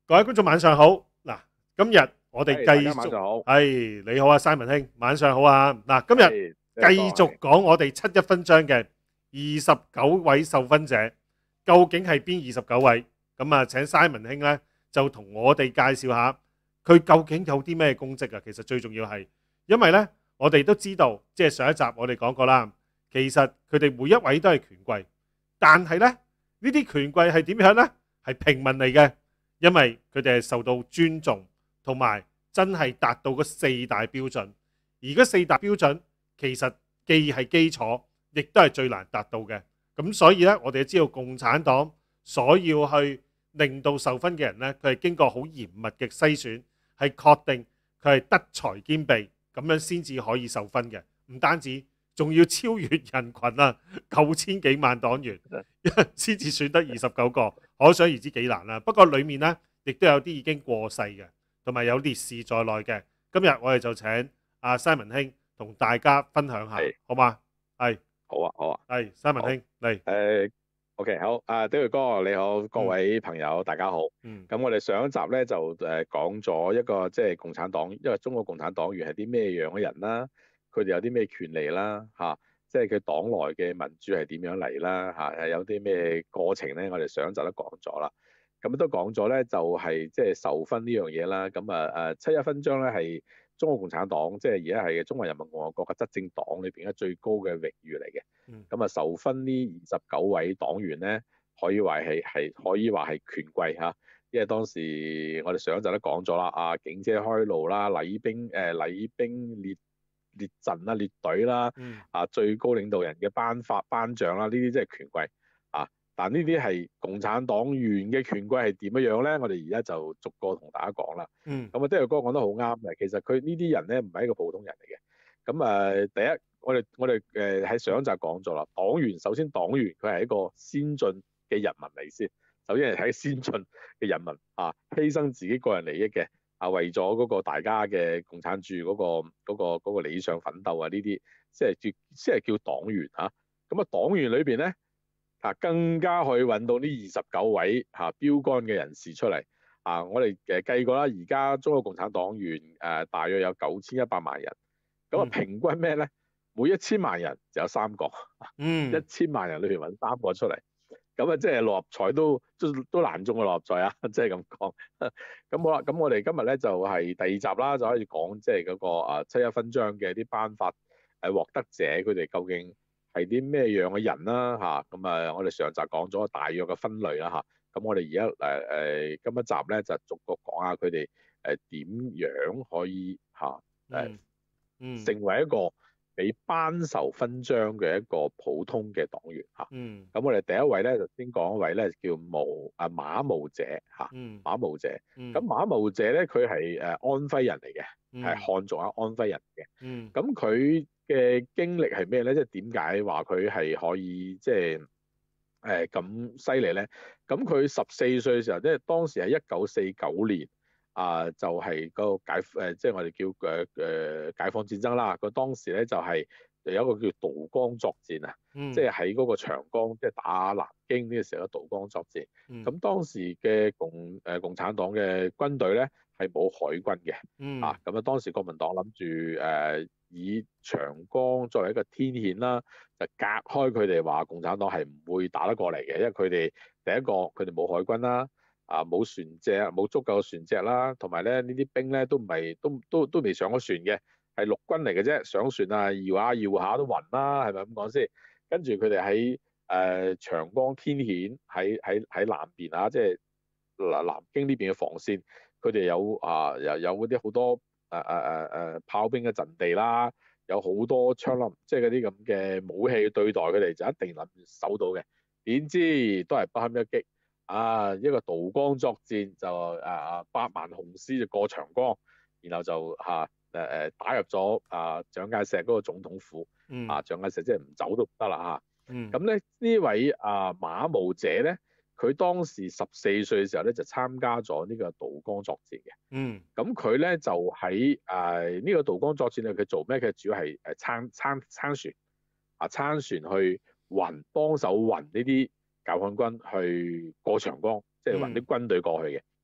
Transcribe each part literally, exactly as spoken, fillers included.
各位觀眾晚上好。嗱，今日我哋係大繼續， 家晚上好。 係你好啊，Simon兄，晚上好啊。嗱，今日係繼續講我哋七一分章嘅二十九位受分者，究竟係邊二十九位？咁啊，請 Simon 兄呢就同我哋介紹下佢究竟有啲咩功績啊。其實最重要係，因為呢我哋都知道，即係上一集我哋講過啦，其實佢哋每一位都係權貴，但係呢呢啲權貴係點樣呢？係平民嚟嘅。因為佢哋係受到尊重，同埋真係達到嗰四大標準。而嗰四大標準其實既係基礎，亦都係最難達到嘅。咁所以呢，我哋都知道共產黨所要去令到受分嘅人呢，佢係經過好嚴密嘅篩選，係確定佢係德才兼備，咁樣先至可以受分嘅。唔單止，仲要超越人群啊，九千幾萬黨員先至選得二十九個。可想而知幾難啦。不過裡面呢，亦都有啲已經過世嘅，同埋有烈士在內嘅。今日我哋就請阿 Simon 兄同大家分享下，好嘛？係， 好啊，好啊。 係 Simon 兄嚟。 誒 ，OK，好。啊，David哥你好，各位朋友、嗯、大家好。 嗯。 咁我哋上一集咧就誒講咗一個即係共產黨，因為中國共產黨員係啲咩樣嘅人啦，佢哋有啲咩權利啦，嚇、啊，即係佢黨內嘅民主係點樣嚟啦，嚇、啊，係有啲咩過程咧？我哋上一集都講咗啦。咁都講咗咧，就係即係受分呢樣嘢啦。咁啊誒七一分章咧係中國共產黨，即係而家係中華人民共和國嘅執政黨裏邊嘅最高嘅榮譽嚟嘅。咁啊、嗯、受分呢二十九位黨員咧，可以話係係可以話係權貴嚇。因為當時我哋上一集都講咗啦，啊警車開路啦，禮兵誒、呃、禮兵列列陣啦，列隊啦， 嗯、 啊最高領導人嘅頒發頒獎啦，呢啲即係權貴啊。但呢啲係共產黨員嘅權貴係點樣樣咧？我哋而家就逐個同大家講啦。 嗯。 咁啊，David哥講得好啱嘅。其實佢呢啲人咧唔係一個普通人嚟嘅。咁啊，第一我哋我哋誒喺上一集講咗啦，黨員首先黨員佢係一個先進嘅人民嚟先。首先係睇先進嘅人民啊，犧牲自己個人利益嘅啊，為咗嗰個大家嘅共產主義嗰個嗰個嗰個理想奮鬥啊，呢啲先係叫先係叫黨員嚇。咁啊，黨員裏邊咧。啊，更加可以揾到呢二十九位嚇標杆嘅人士出嚟啊！我哋誒計過啦，而家中國共產黨員誒、呃、大約有九千一百萬人，咁啊平均咩咧？每一千萬人就有三個， 嗯， 一千萬人裏邊揾三個出嚟，咁啊即係六合彩都都都難中嘅六合彩啊！即係咁講。咁好啦，咁我哋今日咧就係、是、第二集啦，就可以講即係嗰個啊七一分章嘅啲頒發誒獲得者佢哋究竟係啲咩樣嘅人啦嚇，咁啊我哋上集講咗大約嘅分類啦嚇，咁我哋而家誒誒今一集咧就逐個講下佢哋誒點樣可以嚇誒、嗯嗯、成為一個被頒授分章嘅一個普通嘅黨員嚇。咁、嗯、我哋第一位咧就先講一位咧叫毛啊馬毛者嚇，馬毛者。咁、嗯、馬毛者咧佢係誒安徽人嚟嘅，係漢族啊安徽人嘅。咁佢嘅經歷係咩咧？即係點解話佢係可以即係誒咁犀利咧？咁佢十四歲嘅時候，即係當時係一九四九年啊、呃，就係、是、個解誒，即係我哋叫誒誒、呃、解放戰爭啦。佢當時咧就係有一個叫道光作戰啊，嗯、即係喺嗰個長江即係打南京呢個時候嘅道光作戰。咁、嗯、當時嘅共誒、呃、共產黨嘅軍隊咧係冇海軍嘅，嗯、啊咁啊當時國民黨諗住誒。呃以長江作為一個天險啦，就隔開佢哋話共產黨係唔會打得過嚟嘅，因為佢哋第一個佢哋冇海軍啦，啊冇船隻，冇足夠嘅船隻啦，同埋咧呢啲兵咧都唔係都都都未上過船嘅，係陸軍嚟嘅啫，上船啊搖下搖下都暈啦，係咪咁講先？跟住佢哋喺誒長江天險喺喺喺南邊啊，即係南南京呢邊嘅防線，佢哋有啊有有嗰啲好多。誒誒誒誒炮兵嘅陣地啦，有好多槍林，即係嗰啲咁嘅武器對待佢哋，就一定諗住守到嘅。點知都係不堪一擊啊！一個道光作戰就誒誒百萬雄師就過長江，然後就嚇誒誒打入咗啊蔣介石嗰個總統府。嗯、啊蔣介石即係唔走都唔得啦嚇。咁咧呢位啊馬毛者咧。佢當時十四歲嘅時候咧，就參加咗呢個道光作戰嘅。嗯。咁佢咧就喺誒呢個道光作戰咧，佢做咩？佢主要係誒撐撐撐船啊，撐船去運，幫手運呢啲解放軍去過長江，即係運啲軍隊過去嘅。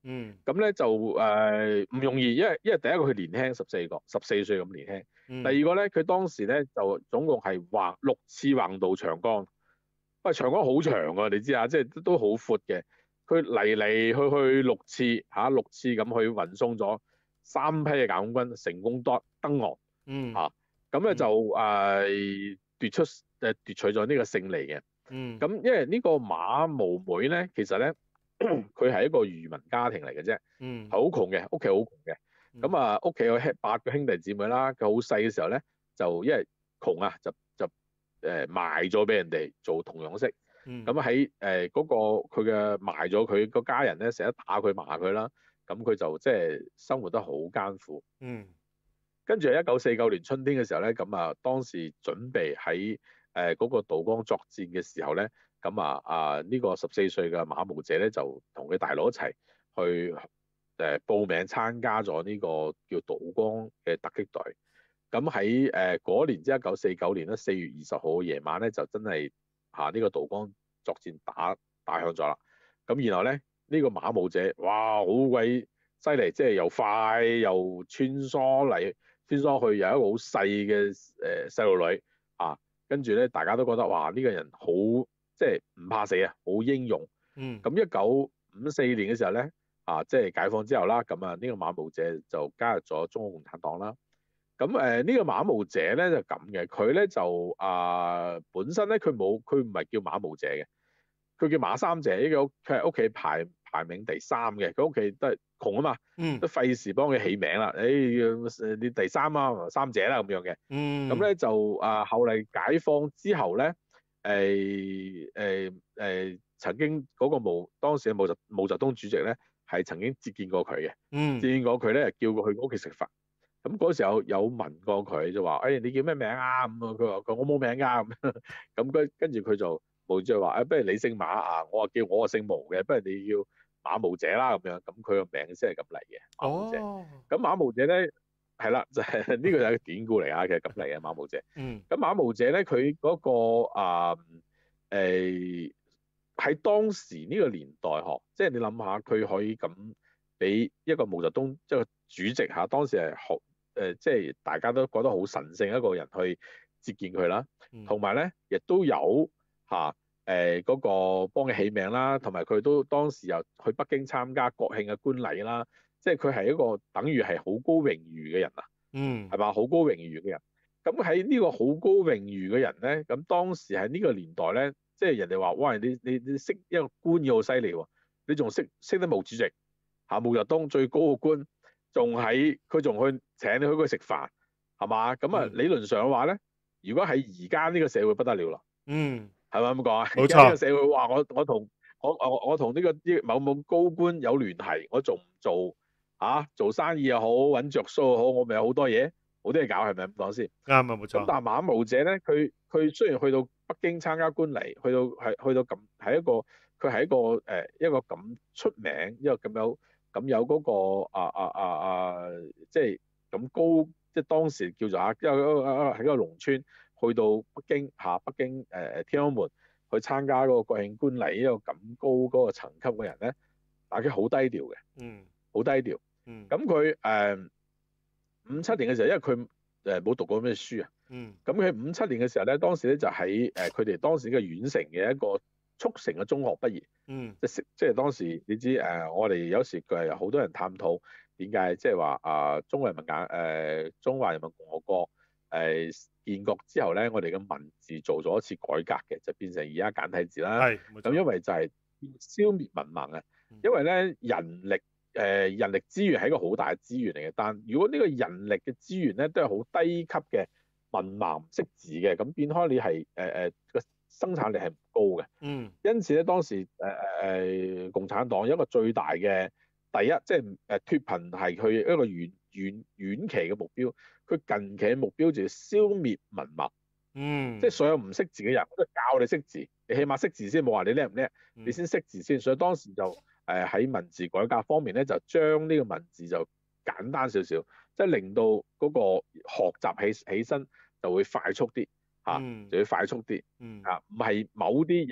嗯咁咧就誒唔容易，因為因為第一個佢年輕十四個，十四歲咁年輕。 嗯第二個咧，佢當時咧就總共係橫六次橫渡長江。喂，長江好長啊，你知啊，即係都都好闊嘅。佢嚟嚟去去六次嚇、六次咁去運送咗三批嘅解放軍成功登登岸嗯嚇，咁咧、 嗯就誒、呃、奪出誒奪取咗呢個勝利嘅。 嗯咁因為呢個馬毛梅咧，其實咧佢係一個漁民家庭嚟嘅啫， 嗯係好窮嘅，屋企好窮嘅。咁啊，屋企有兄八個兄弟姊妹啦。佢好細嘅時候咧，就因為窮啊，就就誒賣咗俾人哋做童養媳。 嗯咁喺誒嗰個佢嘅賣咗佢個家人咧，成日打佢罵佢啦。咁佢就即係生活得好艱苦。 嗯跟住喺一九四九年春天嘅時候咧，咁啊當時準備喺誒嗰個渡江作戰嘅時候咧，咁啊啊呢個十四歲嘅馬毛姐咧就同佢大佬一齊去誒、呃、報名參加咗呢個叫渡江嘅突擊隊。咁喺誒嗰年即係一九四九年咧四月二十號夜晚咧，就真係嚇呢個渡江作戰打打響咗啦。咁然後咧呢、呢個馬毛姐，哇好鬼犀利，即係又快又穿梭嚟。穿梭去有一個好細嘅誒細路女啊，跟住咧大家都覺得哇呢、呢個人好即係唔怕死啊，好英勇。 嗯咁一九五四年嘅時候咧啊，即係解放之後啦，咁啊呢個馬毛姐就加入咗中國共產黨啦。咁誒呢個馬毛姐咧就咁嘅，佢咧就啊本身咧佢冇佢唔係叫馬毛姐嘅。佢叫馬三姐，呢個佢係屋企排排名第三嘅，佢屋企都係窮啊嘛， 嗯都費事幫佢起名啦。誒，你第三啊，三姐啦咁樣嘅。 嗯咁咧就啊，後嚟解放之後咧，誒誒誒，曾經嗰個毛當時嘅毛澤毛澤東主席咧，係曾經接見過佢嘅， 嗯接見過佢咧，叫佢去屋企食飯。咁嗰時候有問過佢就話：誒、哎、你叫咩名啊？咁啊佢話：佢我冇名㗎。咁咁跟跟住佢就毛主席話：誒、哎、不如你姓馬啊，我話叫我啊姓毛嘅，不如你叫馬毛姐啦咁樣。咁佢個名先係咁嚟嘅馬毛姐。 哦咁馬毛姐咧係啦，就係、是、呢個就係個典故嚟啊，其實咁嚟嘅馬毛姐。 嗯咁馬毛姐咧佢嗰個啊誒喺當時呢個年代嗬，即係你諗下佢可以咁俾一個毛澤東即係個主席嚇，當時係學。誒、呃，即係大家都覺得好神聖一個人去接見佢啦，同埋咧亦都有嚇誒嗰個幫佢起名啦，同埋佢都當時又去北京參加國慶嘅觀禮啦，即係佢係一個等於係好高榮譽嘅人啊， 嗯係嘛？好高榮譽嘅人。咁喺呢個好高榮譽嘅人咧，咁當時喺呢個年代咧，即係人哋話：喂，你你你識一個官要好犀利喎，你仲識識得毛主席嚇毛澤東最高嘅官。仲喺佢仲去請你去佢食飯，係嘛？咁啊、嗯、理論上嘅話咧，如果喺而家呢個社會不得了啦， 嗯， 係咪咁講啊？ 冇錯。 而家呢個社會話我我同我我我同呢個啲某某高官有聯繫，我做唔做啊？做生意又好，揾着數又好，我咪有好多嘢，好多嘢搞，係咪咁講先？ 啱啊，冇錯。 咁但係馬毛姐咧，佢佢雖然去到北京參加觀禮，去到係去到咁係一個佢係一個誒、呃、一個咁出名，一個咁有。咁有嗰、那個啊啊啊啊，即係咁高，即係當時叫做啊，因為喺個農村去到北京嚇、啊，北京誒誒、呃、天安門去參加嗰個國慶觀禮，一個咁高嗰個層級嘅人咧，但係佢好低調嘅， 嗯， 好低調， 嗯， 咁佢誒五七年嘅時候，因為佢誒冇讀過咩書啊， 嗯， 咁佢五七年嘅時候咧，當時咧就喺誒佢哋當時嘅縣城嘅一個速成嘅中學畢業， 嗯， 即係即係當時你知誒、呃，我哋有時佢係好多人探討點解即係話啊，中華人民簡誒中華人民共和國誒、呃、建國之後咧，我哋嘅文字做咗一次改革嘅，就變成而家簡體字啦。 係， 咁因為就係消滅文盲啊，因為咧人力誒、呃、人力資源係一個好大嘅資源嚟嘅，但如果呢個人力嘅資源咧都係好低級嘅文盲唔識字嘅，咁變開你係誒誒個生產力係唔高嘅， 嗯， 因此咧當時誒誒誒共產黨一個最大嘅第一，即係誒脫貧係佢一個遠遠遠期嘅目標，佢近期嘅目標就係消滅文盲， 嗯， 即係所有唔識字嘅人，我都教你識字，你起碼識字先，冇話你叻唔叻，你先識字先。所以當時就誒喺文字改革方面咧，就將呢個文字就簡單少少，即係令到嗰個學習起起身就會快速啲。嚇、啊，就要快速啲， 嗯， 啊，唔係某啲人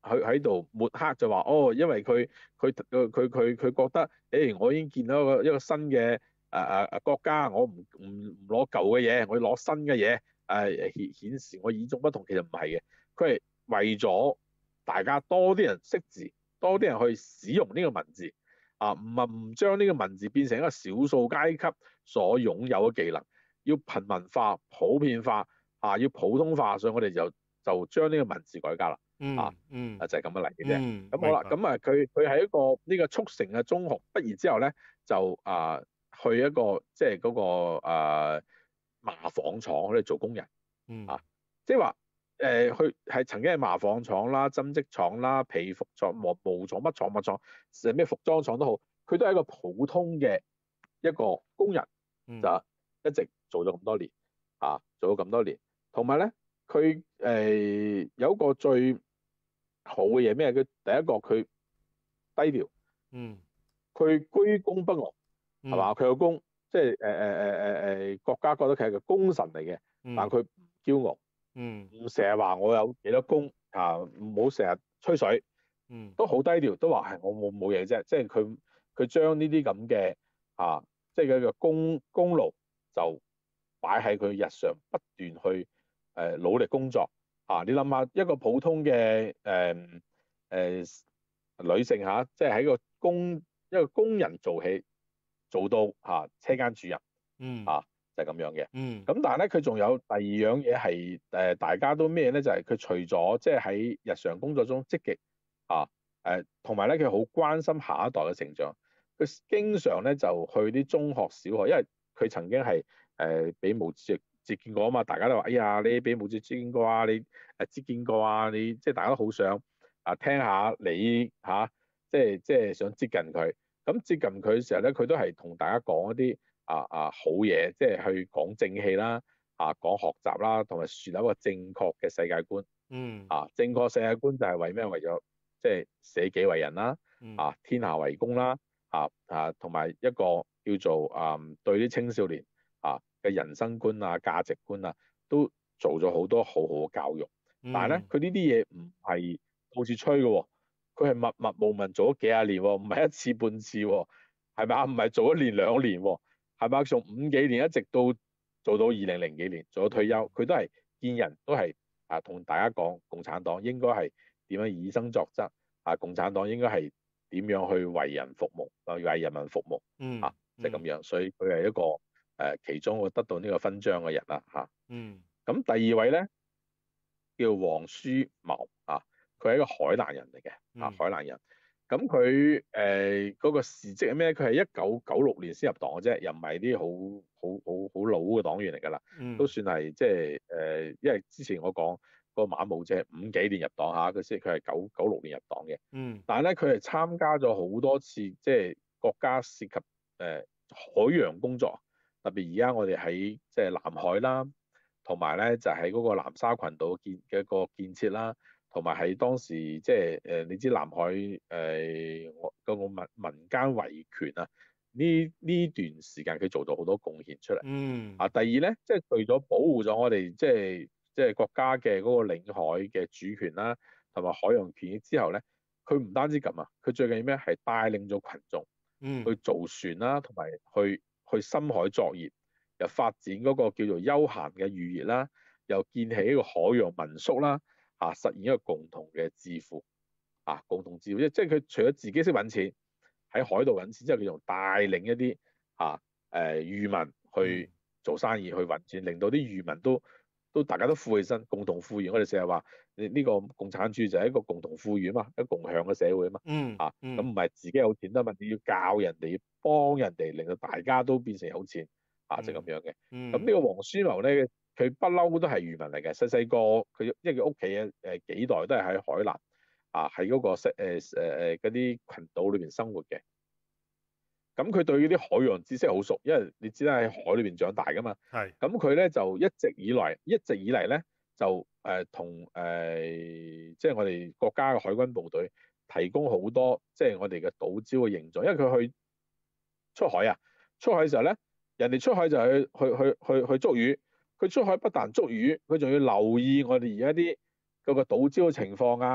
佢喺度抹黑就話哦，因為佢佢佢佢佢佢覺得，誒、我已經見到一個一個新嘅誒誒誒國家，我唔唔唔攞舊嘅嘢，我要攞新嘅嘢誒顯顯示我與眾不同。其實唔係嘅，佢係為咗大家多啲人識字，多啲人去使用呢個文字啊，唔係唔將呢個文字變成一個少數階級所擁有嘅技能，要平民化、普遍化啊，要普通化，所以我哋就就將呢個文字改革啦。 嗯啊嗯啊就係咁樣嚟嘅啫。 嗯， 咁好啦， 明白咁啊佢佢喺一個呢個速成嘅中學畢業之後咧，就啊去一個即係嗰個啊麻紡廠嗰度做工人嗯啊，即係話誒去係曾經係麻紡廠啦、針織廠啦、皮服廠、毛毛廠、乜廠乜廠，甚至咩服裝廠都好，佢都係一個普通嘅一個工人， 嗯就一直做咗咁多年啊，做咗咁多年，同埋咧佢誒有一個最好嘅嘢咩？佢第一個佢低調， 嗯佢居功不傲， 嗯係嘛？佢個功即係誒誒誒誒誒國家覺得佢係個功臣嚟嘅， 嗯但佢唔驕傲， 嗯唔成日話我有幾多功啊，唔好成日吹水， 嗯都好低調，都話係我冇冇嘢啫。即係佢佢將呢啲咁嘅啊，即係佢嘅功功勞就擺喺佢日常不斷去誒、呃、努力工作。啊！你諗下一個普通嘅誒誒女性嚇、啊，即係喺個工一個工人做起，做到嚇、啊、車間主任嗯啊，就係、是、咁樣嘅。 嗯咁但係咧，佢仲有第二樣嘢係誒大家都咩咧？就係、是、佢除咗即係喺日常工作中積極啊誒，同埋咧佢好關心下一代嘅成長。佢經常咧就去啲中學、小學，因為佢曾經係誒俾毛主席接見過啊嘛，大家都話：哎呀，你俾毛主席接見過啊，你誒接見過啊，你即係大家都好想啊聽下你嚇、啊，即係即係想接近佢。咁接近佢嘅時候咧，佢都係同大家講一啲啊啊好嘢，即係去講正氣啦，啊講學習啦，同埋樹立一個正確嘅世界觀。 嗯啊，正確世界觀就係為咩？為咗即係捨己為人啦，啊天下為公啦，啊啊同埋一個叫做啊、嗯、對啲青少年啊嘅人生觀啊價值觀啊，都做咗好多好好嘅教育。但係咧，佢呢啲嘢唔係到處吹嘅喎，佢係默默無聞做咗幾廿年喎，唔係一次半次喎，係咪啊？唔係做一年兩年喎，係咪啊？從五幾年一直到做到二零零幾年，做到退休，佢都係見人都係啊同大家講，共產黨應該係點樣以身作則啊？共產黨應該係點樣去為人服務啊？為人民服務嗯啊，即係咁樣，所以佢係一個誒、呃、其中個得到呢個勳章嘅人啦嚇。 嗯咁第二位咧叫黃書謀啊，佢係一個海南人嚟嘅啊， 嗯海南人。咁佢誒嗰個事蹟係咩？佢係一九九六年先入黨嘅啫，又唔係啲好好好好老嘅黨員嚟㗎啦， 嗯都算係即係誒，因為之前我講個馬毛姐五幾年入黨嚇，佢先佢係九九六年入黨嘅。 嗯但係咧，佢係參加咗好多次，即係國家涉及誒、呃、海洋工作，特別而家我哋喺即係南海啦，同埋咧就喺嗰個南沙群島建嘅一個建設啦，同埋喺當時即係誒你知南海誒我嗰個民民間維權啊，呢呢段時間佢做到好多貢獻出嚟。 嗯啊，第二咧，即係除咗保護咗我哋即係即係國家嘅嗰個領海嘅主權啦，同埋海洋權益之後咧，佢唔單止咁啊，佢最緊要咩係帶領咗群眾嗯去造船啦，同埋去去深海作業，又發展嗰個叫做休閒嘅漁業啦，又建起一個海洋民宿啦，啊，實現一個共同嘅致富啊，共同致富，即係佢除咗自己識揾錢喺海度揾錢之後，佢仲帶領一啲啊誒漁民去做生意去揾錢，令到啲漁民都都大家都富起身，共同富裕。我哋成日話你呢個共產主義就係一個共同富裕啊嘛，一個共享嘅社會啊嘛。 嗯啊， 嗯咁唔係自己有錢得嘛，你要教人哋，要幫人哋，令到大家都變成有錢啊，就咁樣嘅。 嗯咁呢個黃書謀咧，佢不嬲都係漁民嚟嘅，細細個佢因為佢屋企嘅誒幾代都係喺海南啊，喺嗰個誒誒誒嗰啲群島裏邊生活嘅。咁佢對呢啲海洋知識好熟，因為你知啦，喺海裏邊長大噶嘛。 係咁佢咧就一直以來，一直以嚟咧就誒同誒即係我哋國家嘅海軍部隊提供好多即係、就是、我哋嘅島礁嘅形狀，因為佢去出海啊，出海嘅時候咧，人哋出海就去去去去去捉魚，佢出海不但捉魚，佢仲要留意我哋而家啲嗰個島礁嘅情況啊，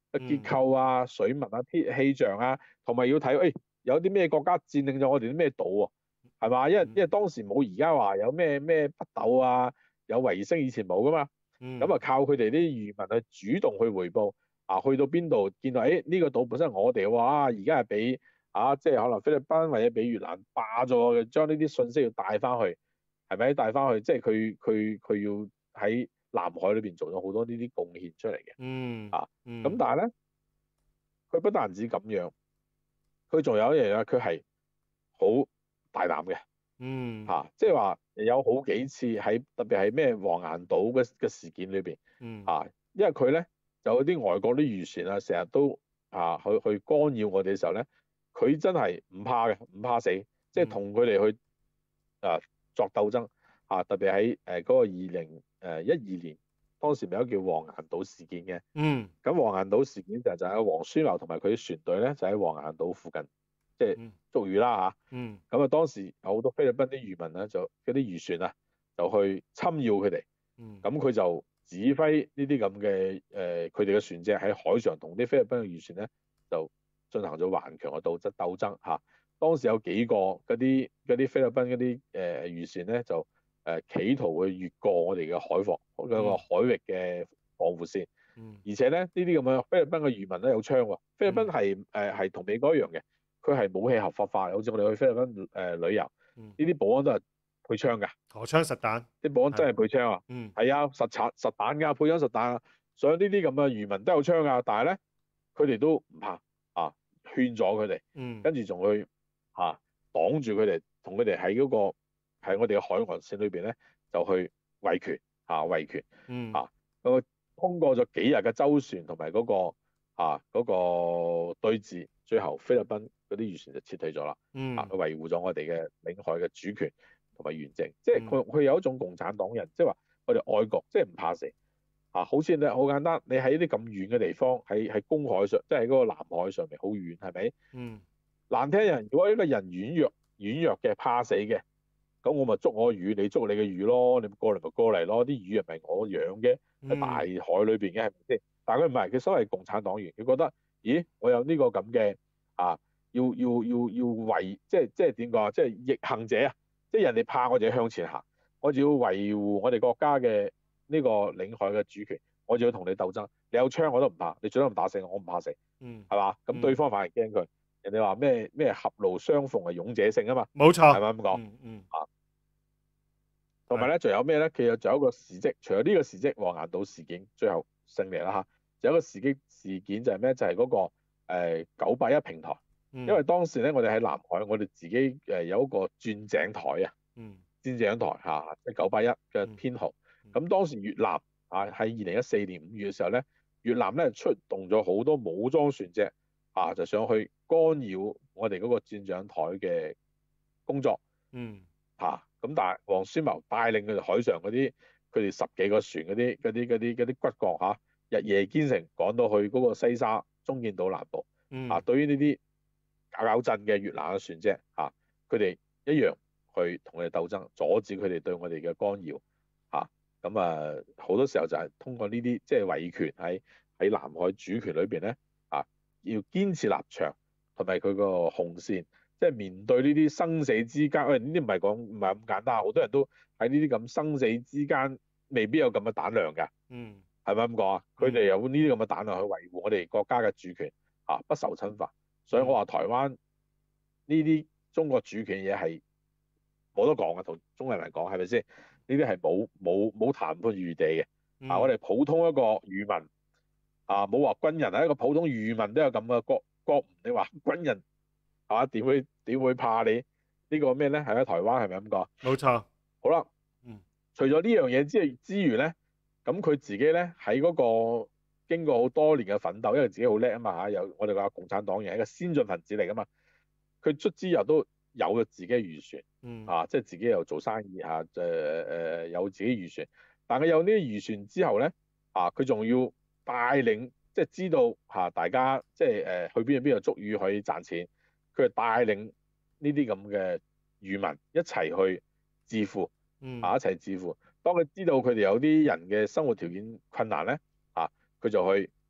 嘅結構啊、水文啊、天氣象啊，同埋要睇誒、哎、有啲咩國家佔領咗我哋啲咩島喎，係嘛？因為因為當時冇而家話有咩咩北斗啊，有衛星，以前冇噶嘛。咁啊靠佢哋啲漁民去主動去回報啊，去到邊度見到誒呢、哎這個島本身係我哋喎，啊而家係俾啊即係可能菲律賓或者俾越南霸咗，將呢啲信息要帶翻去，係咪帶翻去？即係佢佢佢要喺南海裏邊做咗好多呢啲貢獻出嚟嘅。 嗯啊嗯咁但係咧，佢不但止咁樣，佢仲有一樣嘢，佢係好大膽嘅。 嗯嚇、啊，即係話有好幾次喺特別係咩黃岩島嘅嘅事件裏邊嗯嚇，因為佢咧就有啲外國啲漁船啊，成日都啊去去干擾我哋嘅時候咧，佢真係唔怕嘅，唔怕死，即係同佢哋去啊作鬥爭啊，特別喺誒嗰個二零誒一二年，當時咪有叫黃岩島事件嘅。 嗯咁黃岩島事件就就係黃宣茂同埋佢啲船隊咧，就喺黃岩島附近即係嗯捉魚啦嚇。 嗯咁啊，當時有好多菲律賓啲漁民咧，就嗰啲漁船啊，就去侵擾佢哋。 嗯咁佢就指揮呢啲咁嘅誒，佢哋嘅船隻喺海上同啲菲律賓嘅漁船咧，就進行咗頑強嘅鬥爭鬥爭嚇。當時有幾個嗰啲嗰啲菲律賓嗰啲誒漁船咧，就誒、呃、企圖去越過我哋嘅海防嗰、嗰個海域嘅防護線。 嗯而且咧，呢啲咁嘅菲律賓嘅漁民咧有槍喎。菲律賓係誒係同美國一樣嘅，佢係武器合法化，好似我哋去菲律賓誒、呃、旅遊，呢啲保安都係配槍㗎， 荷槍實彈， 啲保安真係配槍啊， 嗯係啊，實彈實彈㗎，配槍實彈啊，所以呢啲咁嘅漁民都有槍㗎，但係咧佢哋都唔怕啊，勸咗佢哋， 嗯跟住仲去嚇擋住佢哋，同佢哋喺嗰個喺我哋嘅海岸線裏邊咧就去維權嚇維權嗯嚇咁。通過咗幾日嘅周旋同埋嗰個啊嗰、嗰個對峙，最後菲律賓嗰啲漁船就撤退咗啦。 嗯啊，佢維護咗我哋嘅領海嘅主權同埋完整，即係佢佢有一種共產黨人，即係話我哋愛國，即係唔怕死。啊，好似你好簡單，你喺啲咁遠嘅地方，喺喺公海上，即係喺嗰個南海上面好遠，係咪？ 嗯難聽人，如果一個人軟弱軟弱嘅怕死嘅。咁我咪捉我魚，你捉你嘅魚咯，你過嚟咪過嚟咯，啲魚係咪我養嘅？喺大海裏邊嘅係咪先？但係佢唔係，佢所謂共產黨員，佢覺得，咦，我有呢個咁嘅啊，要要要要維，即係即係點講啊？即係逆行者啊！即係人哋怕我就要向前行，我就要維護我哋國家嘅呢個領海嘅主權，我就要同你鬥爭。你有槍我都唔怕，你最多唔打死我，我唔怕死， 嗯， 係嘛？咁對方反而驚佢。人哋話咩咩狹路相逢係勇者勝啊嘛， 冇錯， 係咪咁講？ 嗯嗯啊，同埋咧，仲有咩咧？其實仲有一個事蹟，除咗呢個事蹟，黃岩島事件最後勝利啦嚇，仲有一個事蹟事件就係咩？就係、是、嗰、那個九八一平台， 嗯因為當時咧，我哋喺南海，我哋自己誒有一個鑽井台啊， 嗯鑽井台嚇，即係九八一嘅編號。咁、 嗯、 當時越南啊喺二零一四年五月嘅時候咧，越南咧出動咗好多武裝船隻啊，就上去干擾我哋嗰個鑽井台嘅工作。 嗯嚇、啊，咁但係黃宣謀帶領佢哋海上嗰啲，佢哋十幾個船嗰啲嗰啲嗰啲嗰啲骨幹嚇、啊，日夜兼程趕到去嗰個西沙中建島南部。 嗯啊，對於呢啲搞搞震嘅越南嘅船隻嚇，佢、啊、哋一樣去同佢哋鬥爭，阻止佢哋對我哋嘅干擾嚇。咁啊，好、啊、多時候就係通過呢啲即係維權喺喺南海主權裏邊咧啊，要堅持立場同埋佢個紅線。即係面對呢啲生死之間，喂，呢啲唔係講唔係咁簡單，好多人都喺呢啲咁生死之間，未必有咁嘅膽量㗎。 嗯， 係咪咁講啊？佢哋有呢啲咁嘅膽量去維護我哋國家嘅主權啊，不受侵犯。所以我話台灣呢啲中國主權嘢係冇得講嘅，同中國人嚟講係咪先？呢啲係冇冇冇談判餘地嘅。啊，我哋普通一個漁民啊，冇話軍人，係一個普通漁民都有咁嘅國國，你話軍人？嚇點會點會怕你？這個、呢個咩咧？係喺台灣係咪咁講？ 冇錯。 好啦， 嗯， 除咗呢樣嘢之之餘咧，咁佢自己咧喺嗰個經過好多年嘅奮鬥，因為自己好叻啊嘛嚇，有我哋話共產黨員係一個先進分子嚟噶嘛，佢卒之又都有咗自己嘅漁船， 嗯啊，即係自己又做生意嚇，誒、呃、誒有自己漁船，但係有呢啲漁船之後咧，啊，佢仲要帶領，即係知道嚇大家即係誒去邊度邊度捉魚可以賺錢。佢係帶領呢啲咁嘅漁民一齊去致富， 嗯、 啊一齊致富。當佢知道佢哋有啲人嘅生活條件困難咧，啊佢就去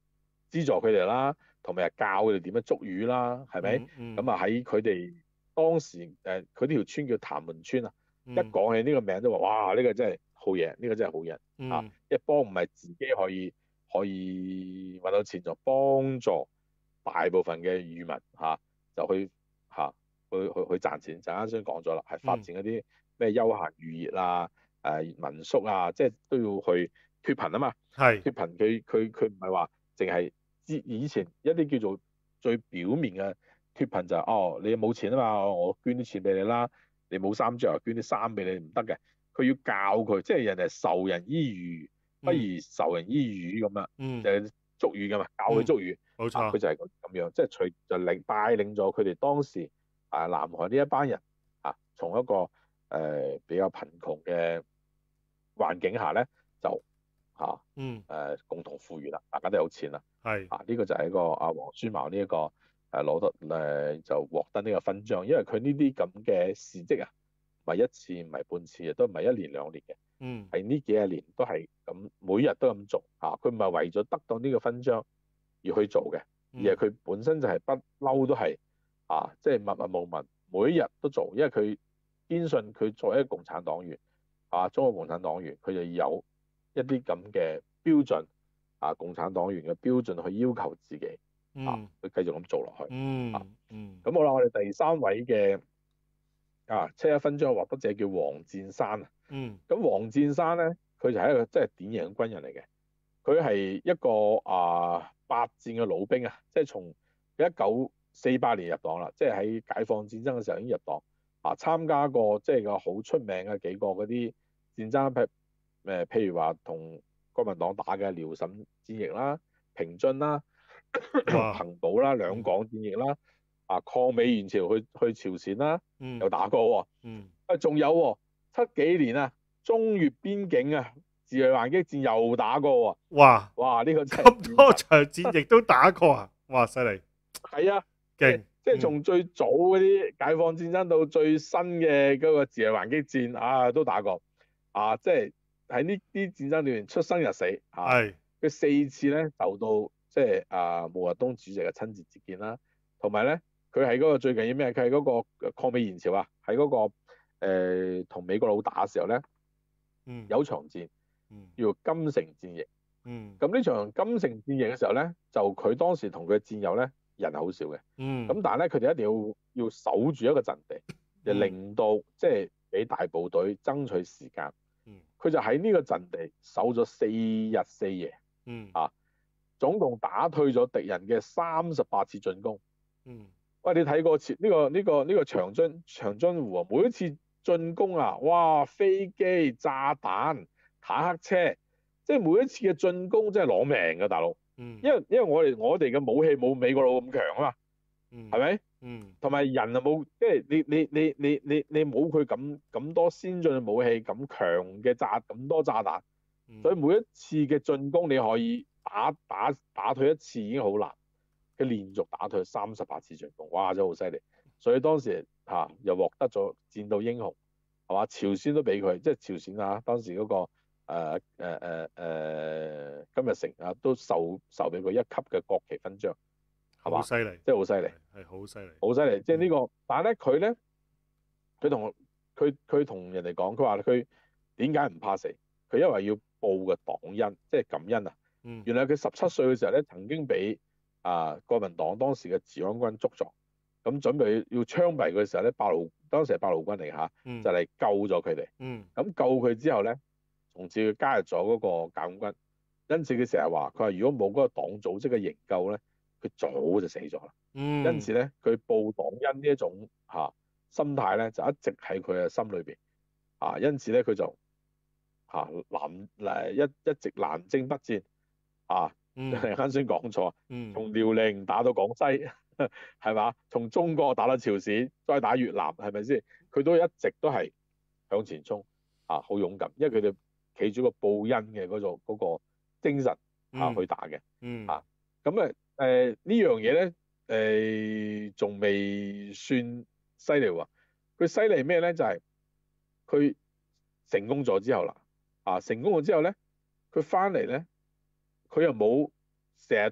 資助佢哋啦，同埋教佢哋點樣捉魚啦，係咪？ 嗯咁啊喺佢哋當時誒，佢呢條村叫潭門村啊，一嗯講起呢個名都話哇，呢個真係好嘢，呢個真係好嘢啊！ 嗯一幫唔係自己可以可以揾到錢，就幫助大部分嘅漁民嚇就去嚇去去去賺錢。就啱先講咗啦，係發展嗰啲咩休閒漁業啊、誒民宿啊，即係都要去脱貧啊嘛。 係脱貧佢佢佢唔係話淨係之以前一啲叫做最表面嘅脱貧就係、哦你冇錢啊嘛，我捐啲錢俾你啦，你冇衫着捐啲衫俾你唔得嘅，佢要教佢，即係人哋授人以漁不如授人以漁咁啊， 嗯就係捉魚噶嘛，教佢捉魚。 冇啊，佢錯就係咁咁樣，即係隨就領帶領咗佢哋當時啊南韓呢一班人啊，從一個誒、呃、比較貧窮嘅環境下咧，就嚇誒、 嗯呃、共同富裕啦，大家都有錢啦。 係啊，呢、個就係一個阿黃孫茅呢一個誒攞得誒、呃、就獲得呢個勳章，因為佢呢啲咁嘅事蹟啊，唔係一次唔係半次，亦都唔係一年兩年嘅， 嗯係呢幾廿年都係咁，每日都咁做嚇。佢唔係為咗得到呢個勳章而去做嘅，而係佢本身就係不嬲都係啊，即係默默無聞，每一日都做，因為佢堅信佢作為一個共產黨員啊，中國共產黨員，佢就有一啲咁嘅標準啊，共產黨員嘅標準去要求自己啊， 嗯去繼續咁做落去。 嗯嗯咁好啦，我哋第三位嘅啊七一勳章獲得者叫黃占山啊。 嗯咁黃占山咧，佢就係一個真係典型嘅軍人嚟嘅。佢係一個啊八戰嘅老兵啊，即係從一九四八年入黨啦，即係喺解放戰爭嘅時候已經入黨啊，參加過即係個好出名嘅幾個嗰啲戰爭，譬誒譬如話同國民黨打嘅遼瀋戰役啦、平津啦、 哇彭寶啦、兩廣戰役啦，啊抗美援朝去去朝鮮啦， 嗯又打過喎。 嗯啊，仲有喎，七幾年啊，中越邊境啊，自衛還擊戰又打過喎。 哇哇！呢、個真係咁多場戰役都打過啊！哇犀利係啊，即勁係即係從最早嗰啲解放戰爭到最新嘅嗰個自衛還擊戰啊，都打過啊！即係喺呢啲戰爭裏面出生入死啊！ 係佢四次咧受到即係啊毛澤東主席嘅親自接見啦，同埋咧佢喺嗰個最緊要咩？佢喺嗰個抗美援朝啊，喺嗰、個誒同、美國佬打嘅時候咧， 嗯有場戰嗯叫金城戰役。 嗯咁呢場金城戰役嘅時候咧，就佢當時同佢嘅戰友咧人係好少嘅， 嗯咁但係咧佢哋一定要要守住一個陣地，就令到即係俾大部隊爭取時間。 嗯佢就喺呢個陣地守咗四日四夜， 嗯啊總共打退咗敵人嘅三十八次進攻。 嗯喂，你睇過前呢個呢個呢個長津長津湖啊，每一次進攻啊，哇！飛機、炸彈、坦克車，即係每一次嘅進攻真係攞命㗎，大佬。 嗯因為因為我哋我哋嘅武器冇美國佬咁強啊嘛， 嗯係咪？ 嗯同埋人啊冇，即係你你你你你你冇佢咁咁多先進嘅武器，咁強嘅炸咁多炸彈， 嗯所以每一次嘅進攻你可以打打打退一次已經好難，佢連續打退三十八次進攻，哇真係好犀利！所以當時嚇、啊、又獲得咗戰鬥英雄，係嘛？朝鮮都俾佢，即係朝鮮啊，當時嗰、個誒誒誒誒金日成啊，都授授俾佢一級嘅國旗勳章，係嘛？ 好犀利， 即係好犀利。 係好犀利， 好犀利，即係呢個。但係咧，佢咧，佢同佢佢同人哋講，佢話佢點解唔怕死？佢因為要報個黨恩，即係感恩啊。 嗯原來佢十七歲嘅時候咧，曾經俾啊國民黨當時嘅治安軍捉咗，咁準備要槍斃佢嘅時候咧，八路當時係八路軍嚟嚇， 嗯就嚟救咗佢哋。 嗯咁救佢之後咧，從此佢加入咗嗰個解放軍。因此佢成日話：佢話如果冇嗰個黨組織嘅營救咧，佢早就死咗啦。 嗯因此咧，佢報黨恩呢一種嚇、啊、心態咧，就一直喺佢嘅心裏邊啊。因此咧，佢就嚇南誒一一直南征北戰啊。 嗯啱先講錯， 嗯從遼寧打到廣西，係嘛？從中國打到朝鮮，再打越南，係咪先？佢都一直都係向前衝啊，好勇敢，因為佢哋企住個報恩嘅嗰種嗰個精神啊去打嘅。 嗯啊咁誒誒呢樣嘢咧。誒仲未算犀利喎，佢犀利咩咧？就係、是、佢成功咗之後啦，啊成功咗之後咧，佢翻嚟咧，佢又冇成日都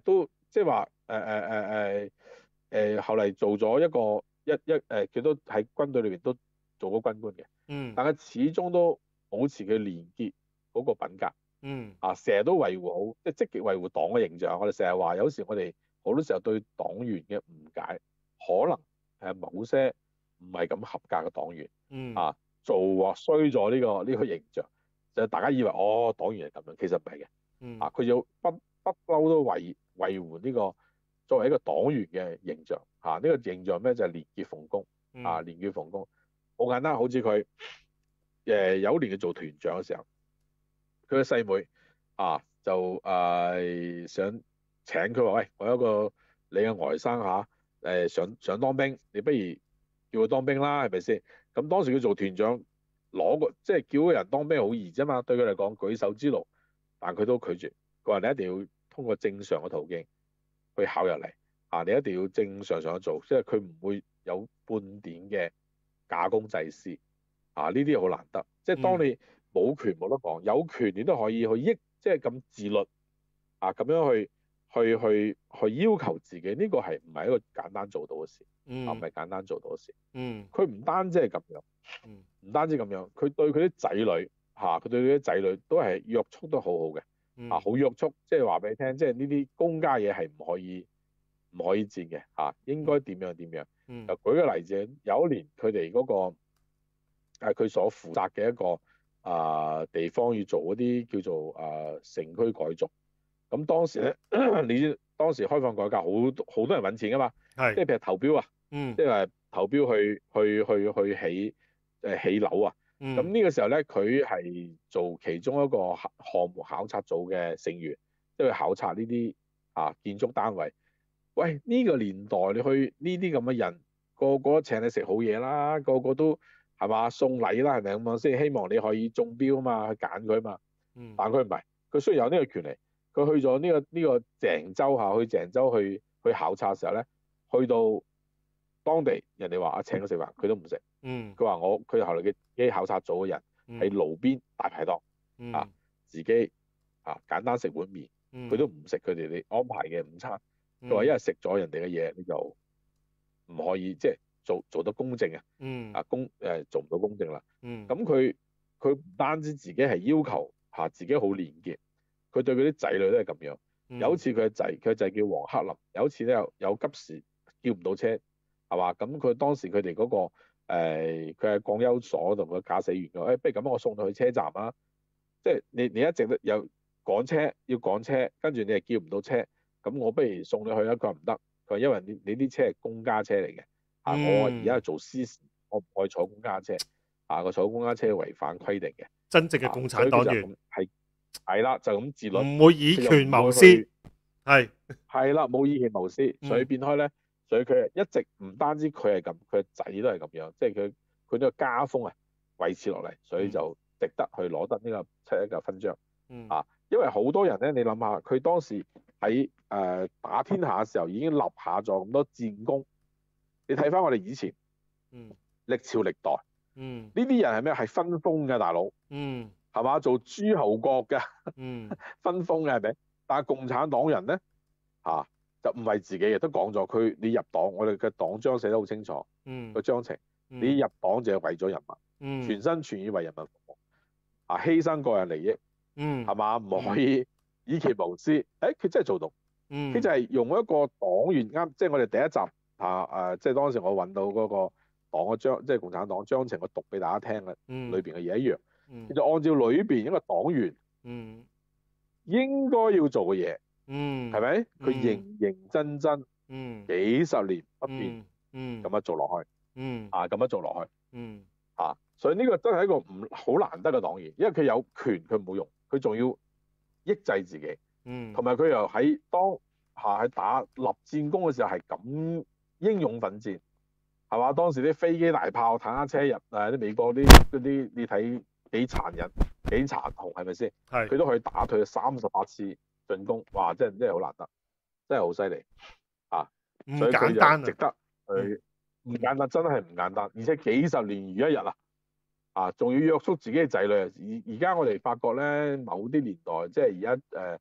即係話誒誒誒誒誒後嚟做咗一個一一誒，佢都喺軍隊裏邊都做過軍官嘅， 嗯但係始終都保持佢廉潔嗰個品格嗯啊，成日都維護好，即係積極維護黨嘅形象。我哋成日話，有時我哋好多時候對黨員嘅誤解，可能係某些唔係咁合格嘅黨員嗯啊，做鑊衰咗呢個呢個形象，就大家以為哦黨員係咁樣，其實唔係嘅。 嗯啊，佢要不不嬲都維維護呢個作為一個黨員嘅形象嚇，呢、個形象咩就係廉潔奉公啊， 嗯廉潔奉公，好簡單，好似佢誒有一年佢做團長嘅時候，佢嘅細妹啊就誒、呃想請佢話，喂，我有一個你嘅外甥嚇誒想想當兵，你不如叫佢當兵啦，係咪先？咁當時佢做團長攞個即係叫個人當兵好易啫嘛，對佢嚟講舉手之勞。但佢都拒絕，佢話你一定要通過正常嘅途徑去考入嚟啊！你一定要正常上去做，即係佢唔會有半點嘅假公濟私啊！呢啲好難得，即係當你冇權冇得講，有權你都可以去益，即係咁自律啊，咁樣去去去去要求自己，呢個係唔係一個簡單做到嘅事啊？唔係簡單做到嘅事。 嗯佢唔單止係咁樣， 嗯唔單止咁樣，佢對佢啲仔女。嚇，佢對佢啲仔女都係約束得好好嘅， 嗯啊，好約束，即係話俾你聽，即係呢啲公家嘢係唔可以唔可以佔嘅，嚇，應該點樣點樣。 嗯就舉個例子，有一年佢哋嗰個誒佢所負責嘅一個啊地方要做嗰啲叫做啊城區改造，咁當時咧，你知當時開放改革好好多人揾錢噶嘛，即係係譬如投標啊， 嗯即係話投標去去去去起誒起樓啊。咁嗯呢個時候咧，佢係做其中一個項目考察組嘅成員，即係去考察呢啲啊建築單位。喂，呢個年代你去呢啲咁嘅人，個個都請你食好嘢啦，個個都係嘛送禮啦，係咪咁樣先？希望你可以中標啊嘛，去揀佢啊嘛。 嗯但佢唔係，佢雖然有呢個權利，佢去咗呢個呢個鄭州嚇，去鄭州去去考察嘅時候咧，去到當地人哋話啊請佢食飯，佢都唔食。 嗯佢話我佢後來嘅自己考察組嘅人喺路邊大排檔嗯啊，自己啊簡單食碗麵， 嗯佢都唔食佢哋你安排嘅午餐。佢話嗯因為食咗人哋嘅嘢，你就唔可以即係做做得公正啊， 嗯啊公誒做唔到公正啦。 嗯咁佢佢唔單止自己係要求嚇自己好廉潔，佢對佢啲仔女都係咁樣。 嗯有一次佢嘅仔，佢個仔叫黃克林，有一次咧有有急事叫唔到車，係嘛？咁佢當時佢哋嗰個誒佢喺廣優所同個駕駛員講，誒、不如咁，我送到去車站啦。即係你你一直都有趕車要趕車，跟住你係叫唔到車，咁我不如送你去啦。佢話唔得，佢話因為你你啲車係公家車嚟嘅，啊、 嗯我而家係做私事，我唔可以坐公家車，啊個坐公家車違反規定嘅。 真正嘅共產黨員係係啦，就咁自律， 唔會以權謀私，係係啦，冇以權謀私，所以變開咧，所以佢一直唔單止佢係咁，佢個仔都係咁樣，即係佢佢呢個家風啊維持落嚟，所以就值得去攞得呢個七一嘅勳章、 嗯啊！因為好多人咧，你諗下，佢當時喺誒、呃、打天下嘅時候已經立下咗咁多戰功，你睇翻我哋以前， 嗯歷朝歷代， 嗯呢啲人係咩？係分封嘅大佬， 嗯係嘛？做諸侯國嘅。 嗯分封嘅係咪？但係共產黨人咧嚇、啊、就唔係自己嘅，都講咗佢你入黨，我哋嘅黨章寫得好清楚嗯個章程， 嗯你入黨就係為咗人民， 嗯全心全意為人民服務，啊犧牲個人利益嗯係嘛？唔可以以權無私。誒佢真係做到， 嗯佢就係用一個黨員啱，即係我哋第一集啊誒，即係當時我揾到嗰個黨嘅章，即係共產黨章程，我讀俾大家聽嘅， 嗯裏邊嘅嘢一樣， 嗯佢就按照裏邊一個黨員嗯應該要做嘅嘢。 嗯係咪？佢認認真真嗯幾十年不變嗯嗯咁樣做落去， 嗯啊咁樣做落去嗯啊，所以呢個真係一個唔好難得嘅黨員，因為佢有權佢冇用，佢仲要抑制自己， 嗯同埋佢又喺當下喺打立戰功嘅時候係咁英勇奮戰，係嘛？當時啲飛機大炮坦克車入誒啲美國啲嗰啲，你睇幾殘忍幾殘酷係咪先？ 係佢都可以打退三十八次進攻，哇！真係真係好難得，真係好犀利啊！ 唔所以佢簡單啊就值得去唔簡單，真係唔簡單，而且幾十年如一日啊！啊，仲要約束自己嘅仔女啊！而而家我哋發覺咧，某啲年代即係而家誒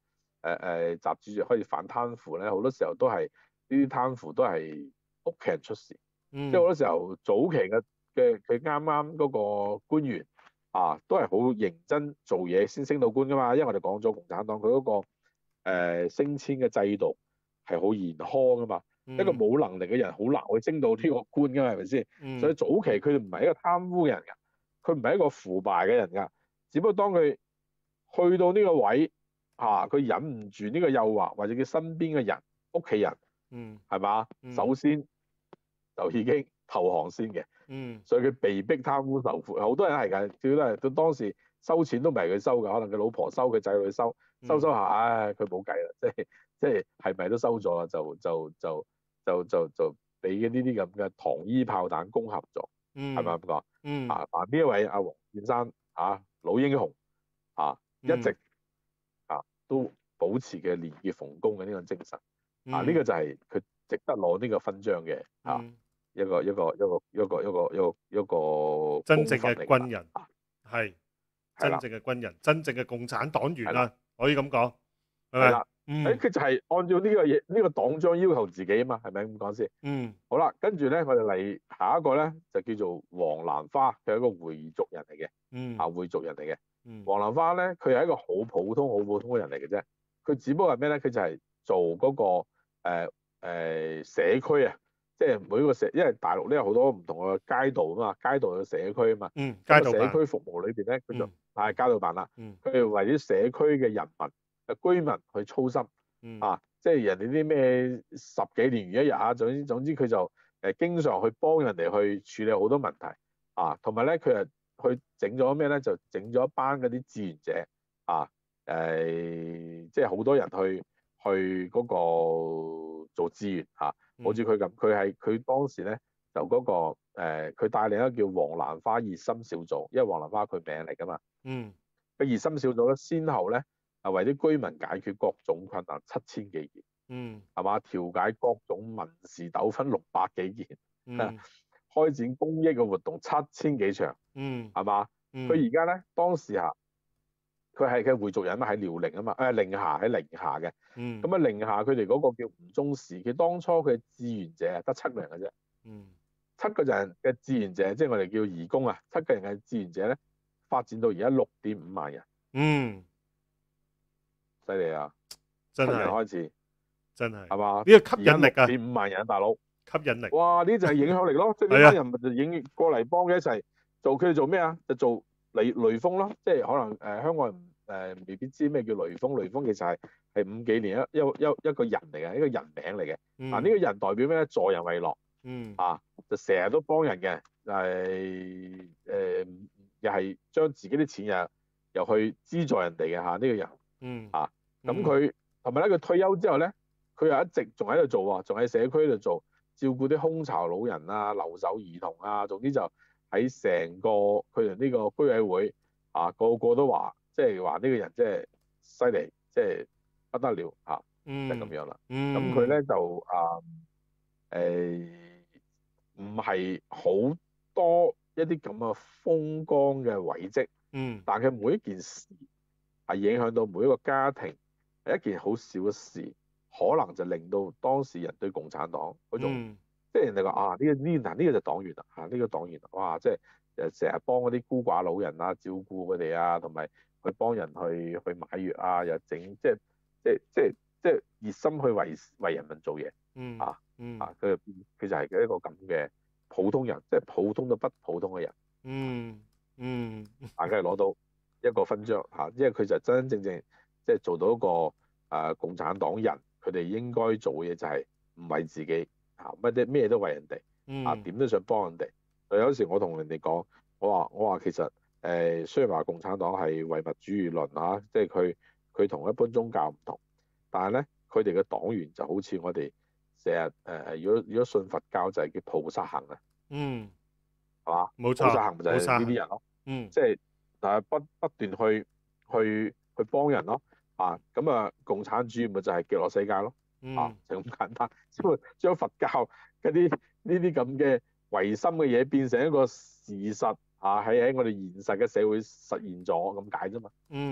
誒誒習主席開始反貪腐咧，好多時候都係呢啲貪腐都係屋企人出事， 嗯， 即係好多時候早期嘅嘅佢啱啱嗰個官員啊，都係好認真做嘢先升到官噶嘛，因為我哋講咗共產黨佢嗰個、呃、升遷嘅制度係好嚴苛噶嘛， 嗯一個冇能力嘅人好難去升到呢個官噶嘛，係咪先？ 嗯所以早期佢哋唔係一個貪污嘅人㗎，佢唔係一個腐敗嘅人㗎，只不過當佢去到呢個位啊，佢忍唔住呢個誘惑，或者佢身邊嘅人、屋企人嗯係嘛， 嗯首先就已經投降先嘅。 嗯所以佢被逼貪污受苦，好多人係㗎，主要都係佢當時收錢都唔係佢收㗎，可能佢老婆收，佢仔女收，收收下，唉，佢冇計啦，即係即係係咪都收咗啦？就就就就就就俾呢啲咁嘅糖衣炮彈攻陷咗， 嗯係咪咁講？ 嗯啊，嗱呢一位阿黃建山啊，老英雄啊，一直啊都保持嘅連結奉公嘅呢個精神，啊呢個就係佢值得攞呢個勳章嘅啊。 嗯一個一個一個一個一個一個一個真正嘅功勳嚟㗎軍人啊係係啦真正嘅軍人，真正嘅共產黨員係啦，可以咁講，係咪？ 係啦， 嗯誒佢就係按照呢個嘢呢個黨章要求自己啊嘛，係咪咁講先？ 嗯好啦，跟住咧我哋嚟下一個咧就叫做黃蘭花，佢係一個回族人嚟嘅， 嗯啊回族人嚟嘅。 嗯黃蘭花咧佢係一個好普通好普通嘅人嚟嘅啫，佢只不過係咩咧？佢就係做嗰個誒誒社區啊。即係每個社，因為大陸咧有好多唔同嘅街道啊嘛，街道嘅社區啊嘛， 嗯， 咁啊街道辦社區服務裏邊咧，佢就嗯係街道辦啦， 嗯佢哋為啲社區嘅人民嘅居民去操心嗯啊，即係人哋啲咩十幾年如一日啊，總之總之佢就誒經常去幫人哋去處理好多問題啊，同埋咧佢係去整咗咩咧，就整咗一班嗰啲志願者啊，誒即係好多人去去嗰個做志願啊。好似佢咁，佢係佢當時咧就嗰、個佢、呃、帶領一個叫黃蘭花熱心小組，因為黃蘭花佢名嚟㗎嘛。 嗯個熱心小組咧，先後咧係為啲居民解決各種困難七千幾件， 嗯係嘛？調解各種民事糾紛六百幾件， 嗯開展公益嘅活動七千幾場， 嗯係嘛？佢而家咧當時嚇，佢係嘅回族人啊，喺遼寧啊嘛，誒寧夏喺寧夏嘅。 嗯咁啊，寧夏佢哋嗰個叫吳宗士，佢當初佢嘅志願者得七個人嘅啫， 嗯七個人嘅志願者，即係我哋叫義工啊，七個人嘅志願者咧，發展到而家六點五萬人， 嗯， 犀利啊！ 真七人係開始真係係嘛？ 呢個吸引力啊， 六點五萬人，大佬， 吸引力， 哇！呢就係影響力咯，即係呢班人咪就影過嚟幫佢一齊做，佢哋做咩啊？就做雷雷鋒咯，即係可能誒、呃、香港人誒、呃、未必知咩叫雷鋒，雷鋒其實係係五幾年一一一一個人嚟嘅，一個人名嚟嘅。 嗯啊，呢、這個人代表咩咧？助人為樂。 嗯啊，就成日都幫人嘅，係誒又係將自己啲錢又又去資助人哋嘅嚇呢個人嗯啊，咁佢同埋咧佢退休之後咧，佢又一直仲喺度做喎，仲喺社區度做，照顧啲空巢老人啊、留守兒童啊，總之就喺成個佢哋呢個居委會啊，個個都話，即係話呢個人即係犀利，即係不得了嚇，就係咁樣啦。咁佢咧就啊誒。唔係好多一啲咁嘅風光嘅遺跡， 嗯， 但係每一件事係影響到每一個家庭，係一件好小嘅事，可能就令到當事人對共產黨嗰種， 嗯、 即係人哋話啊呢、這個呢嗱呢個就黨員啦嚇，呢、這個黨員哇即係誒成日幫嗰啲孤寡老人啊，照顧佢哋啊，同埋去幫人去去買藥啊，又整即係即係即係即係熱心去為為人民做嘢， 嗯啊。 嗯啊，佢佢就係一個咁嘅普通人，即係普通到不普通嘅人。 嗯嗯， 大家係攞到一個勳章嚇，因為佢就真真正正即係做到一個誒、呃、共產黨人，佢哋應該做嘅嘢就係唔為自己嚇，乜啲咩都為人哋啊，點都想幫人哋。有時我同人哋講，我話我話其實誒、呃，雖然話共產黨係唯物主義論嚇，即係佢佢同一般宗教唔同，但係咧佢哋嘅黨員就好似我哋。成日誒，如果如果信佛教就係叫菩薩行啊， 嗯， 係嘛？ 冇錯， 菩薩行就係呢啲人咯， 嗯， 即係誒不不斷去去去幫人咯，啊咁啊，共產主義咪就係極樂世界咯，啊就咁簡單，因為將佛教嗰啲呢啲咁嘅唯心嘅嘢變成一個事實啊，喺喺我哋現實嘅社會實現咗咁解啫嘛， 嗯， 係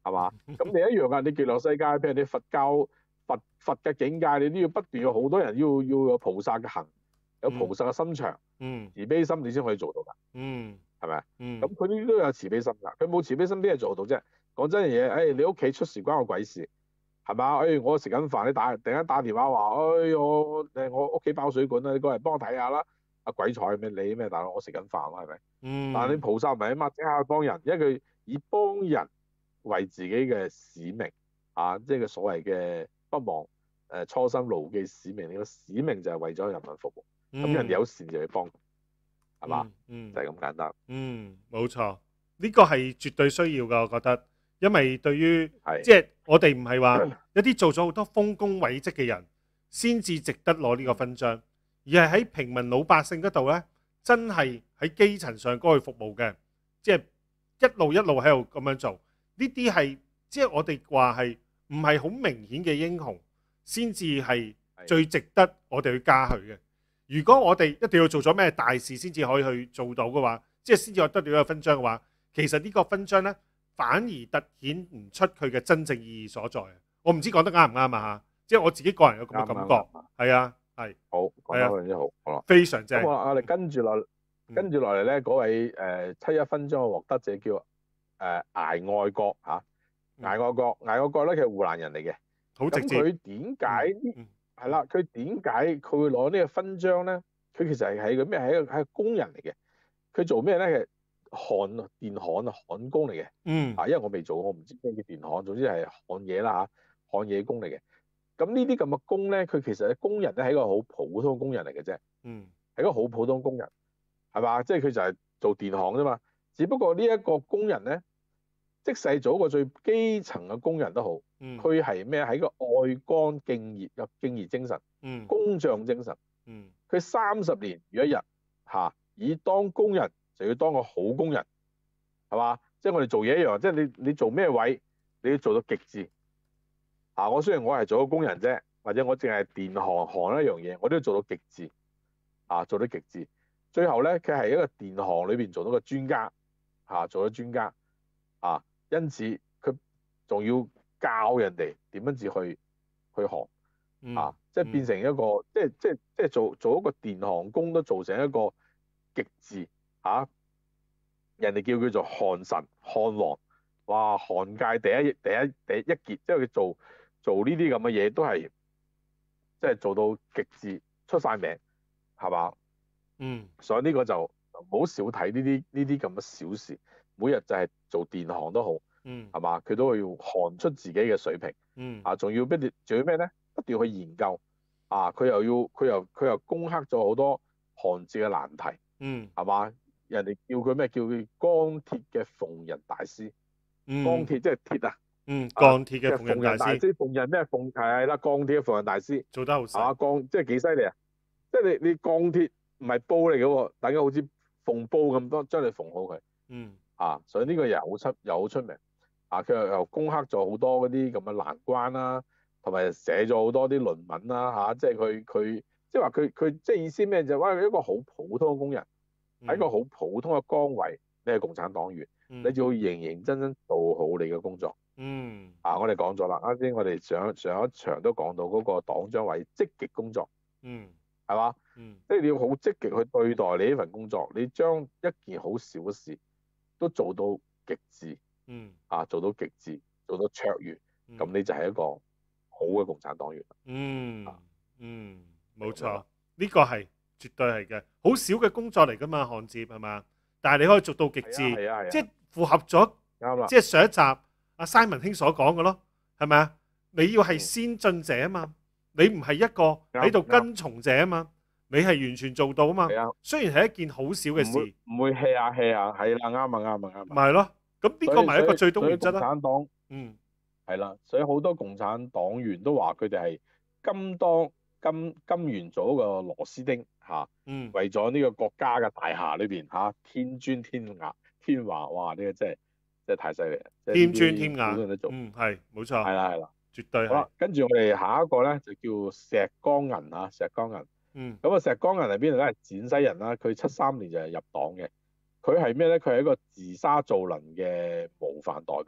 係嘛？咁你一樣啊，你極樂世界，譬如你佛教佛佛嘅境界，你都要不斷有好多人要要有菩薩嘅行，有菩薩嘅心腸， 嗯慈悲心，你先可以做到㗎， 嗯係咪啊？ 嗯咁佢呢啲都有慈悲心㗎，佢冇慈悲心邊係做到啫？講真嘢，誒、哎、你屋企出事關我鬼事，係嘛？誒、哎、我食緊飯，你打突然間打電話話，誒、哎、我誒我屋企爆水管啦，你過嚟幫我睇下啦。啊鬼彩咩？你咩大佬？我食緊飯咯，係咪？ 嗯， 但係你菩薩唔係啊嘛，整下幫人，因為佢以幫人為自己嘅使命啊，即係個所謂嘅不忘誒初心牢記使命。你個使命就係為咗人民服務，咁、 嗯人哋有善就去幫，係嘛？ 嗯嗯就係咁簡單。 嗯，冇錯，呢個係絕對需要㗎，我覺得，因為對於係即係我哋唔係話一啲做咗好多豐功偉績嘅人先至值得攞呢個勳章，而係喺平民老百姓嗰度呢，真係喺基層上嗰去服務嘅，即係一路一路喺度咁樣做，呢啲係即係我哋話係唔係好明顯嘅英雄，先至係最值得我哋去嘉許嘅。如果我哋一定要做咗咩大事先至可以去做到嘅話，即係先至可以得到呢個勳章嘅話，其實呢個勳章呢，反而突顯唔出佢嘅真正意義所在。我唔知講得啱唔啱啊嚇，即係我自己個人有咁嘅感覺，係啊，係好講得非常之好，好啦， 非常正。 咁我我哋跟住落跟住落嚟咧，嗰位誒七一勳章嘅獲得者叫誒捱愛國嚇，捱愛國，捱愛國咧，佢係湖南人嚟嘅， 好直接。 咁佢點解呢？係啦，佢點解佢會攞呢個勳章咧？佢其實係係個咩？係一個係個工人嚟嘅。佢做咩咧？係焊啊，電焊啊，焊工嚟嘅。 嗯。 啊，因為我未做，我唔知咩叫電焊，總之係焊嘢啦嚇，焊嘢工嚟嘅。咁呢啲咁嘅工咧，佢其實工人咧係一個好普通嘅工人嚟嘅啫。 嗯。 係一個好普通工人，係嘛？即係佢就係做電焊啫嘛。只不過呢一個工人咧，即使做一個最基層嘅工人都好，佢係咩？係一個愛崗敬業有敬業精神， 嗯， 工匠精神。 嗯， 佢三十年如一日嚇，以當工人就要當個好工人，係嘛？即係我哋做嘢一樣，即係你你做咩位，你要做到極致。啊，我雖然我係做個工人啫，或者我淨係電焊焊一樣嘢，我都要做到極致。啊，做得極致。最後咧，佢係一個電焊裏邊做到個專家，嚇、啊、做咗專家。啊，因此佢仲要教人哋點樣至去去焊，啊，即係變成一個，嗯、即係即係即係做做一個電焊工都做成一個極致，嚇、啊，人哋叫佢做焊神、焊王，哇，焊界第一第一第一傑，即係佢做做呢啲咁嘅嘢都係，即係做到極致，出晒名，係嘛？ 嗯，所以呢個就唔好少睇呢啲呢啲咁嘅小事。每日就係做電焊都好， 嗯， 係嘛？佢都要焊出自己嘅水平， 嗯， 啊，仲要不斷仲要咩咧？不斷去研究，啊，佢又要佢又佢又攻克咗好多焊接嘅難題， 嗯， 係嘛？人哋叫佢咩？叫佢鋼鐵嘅縫人大師， 嗯， 鋼鐵即係鐵啊， 嗯，鋼鐵嘅縫人大師， 即係縫人咩？縫係啦，鋼鐵嘅縫人大師， 做得好犀利， 啊，鋼即係幾犀利啊！即係你你鋼鐵唔係煲嚟嘅喎，大家好似縫煲咁多，將你縫好佢， 嗯。 啊，所以呢個又好出又好出名，啊，佢又又攻克咗好多嗰啲咁嘅難關啦，同埋寫咗好多啲論文啦，嚇、啊，即係佢佢即係話佢佢即係意思咩？就係話一個好普通嘅工人，喺、嗯、一個好普通嘅崗位，你係共產黨員，嗯、你就要認認真真做好你嘅工作。嗯，啊，我哋講咗啦，啱先我哋上上一場都講到嗰個黨章委積極工作，嗯，係嘛？嗯，即係你要好積極去對待你呢份工作，你將一件好小嘅事都做到極致，嗯，啊，做到極致，做到卓越，咁、嗯、你就係一個好嘅共產黨員。嗯，啊、 嗯，冇錯，呢、呢個係絕對係嘅，好少嘅工作嚟㗎嘛，焊接係嘛？但係你可以做到極致， 係啊係啊， 即係符合咗，啱啦，即係上一集阿 Simon 兄所講嘅咯，係咪啊？你要係先進者啊嘛，嗯、你唔係一個喺度跟從者啊嘛。你係完全做到啊嘛，啊雖然係一件好少嘅事， 唔會 hea 下 hea 下，係啦，啱啊啱啊啱啊， 咪係咯，咁呢個咪一個最終原則啦。 共產黨， 嗯， 係啦，所以好多共產黨員都話佢哋係甘當甘甘願做一個螺絲釘嚇，嗯，為咗呢個國家嘅大廈裏邊嚇添磚添瓦添華，哇！呢個真係真係太犀利啦， 添磚添瓦， 都做， 嗯，係冇錯， 係啦係啦， 絕對係。 好啦，跟住我哋下一個咧就叫石江銀嚇，石江銀。 嗯， 咁啊，石江銀係邊度咧？係陝西人啦，佢七三年就係入黨嘅。佢係咩咧？佢係一個自沙造能嘅模範代表。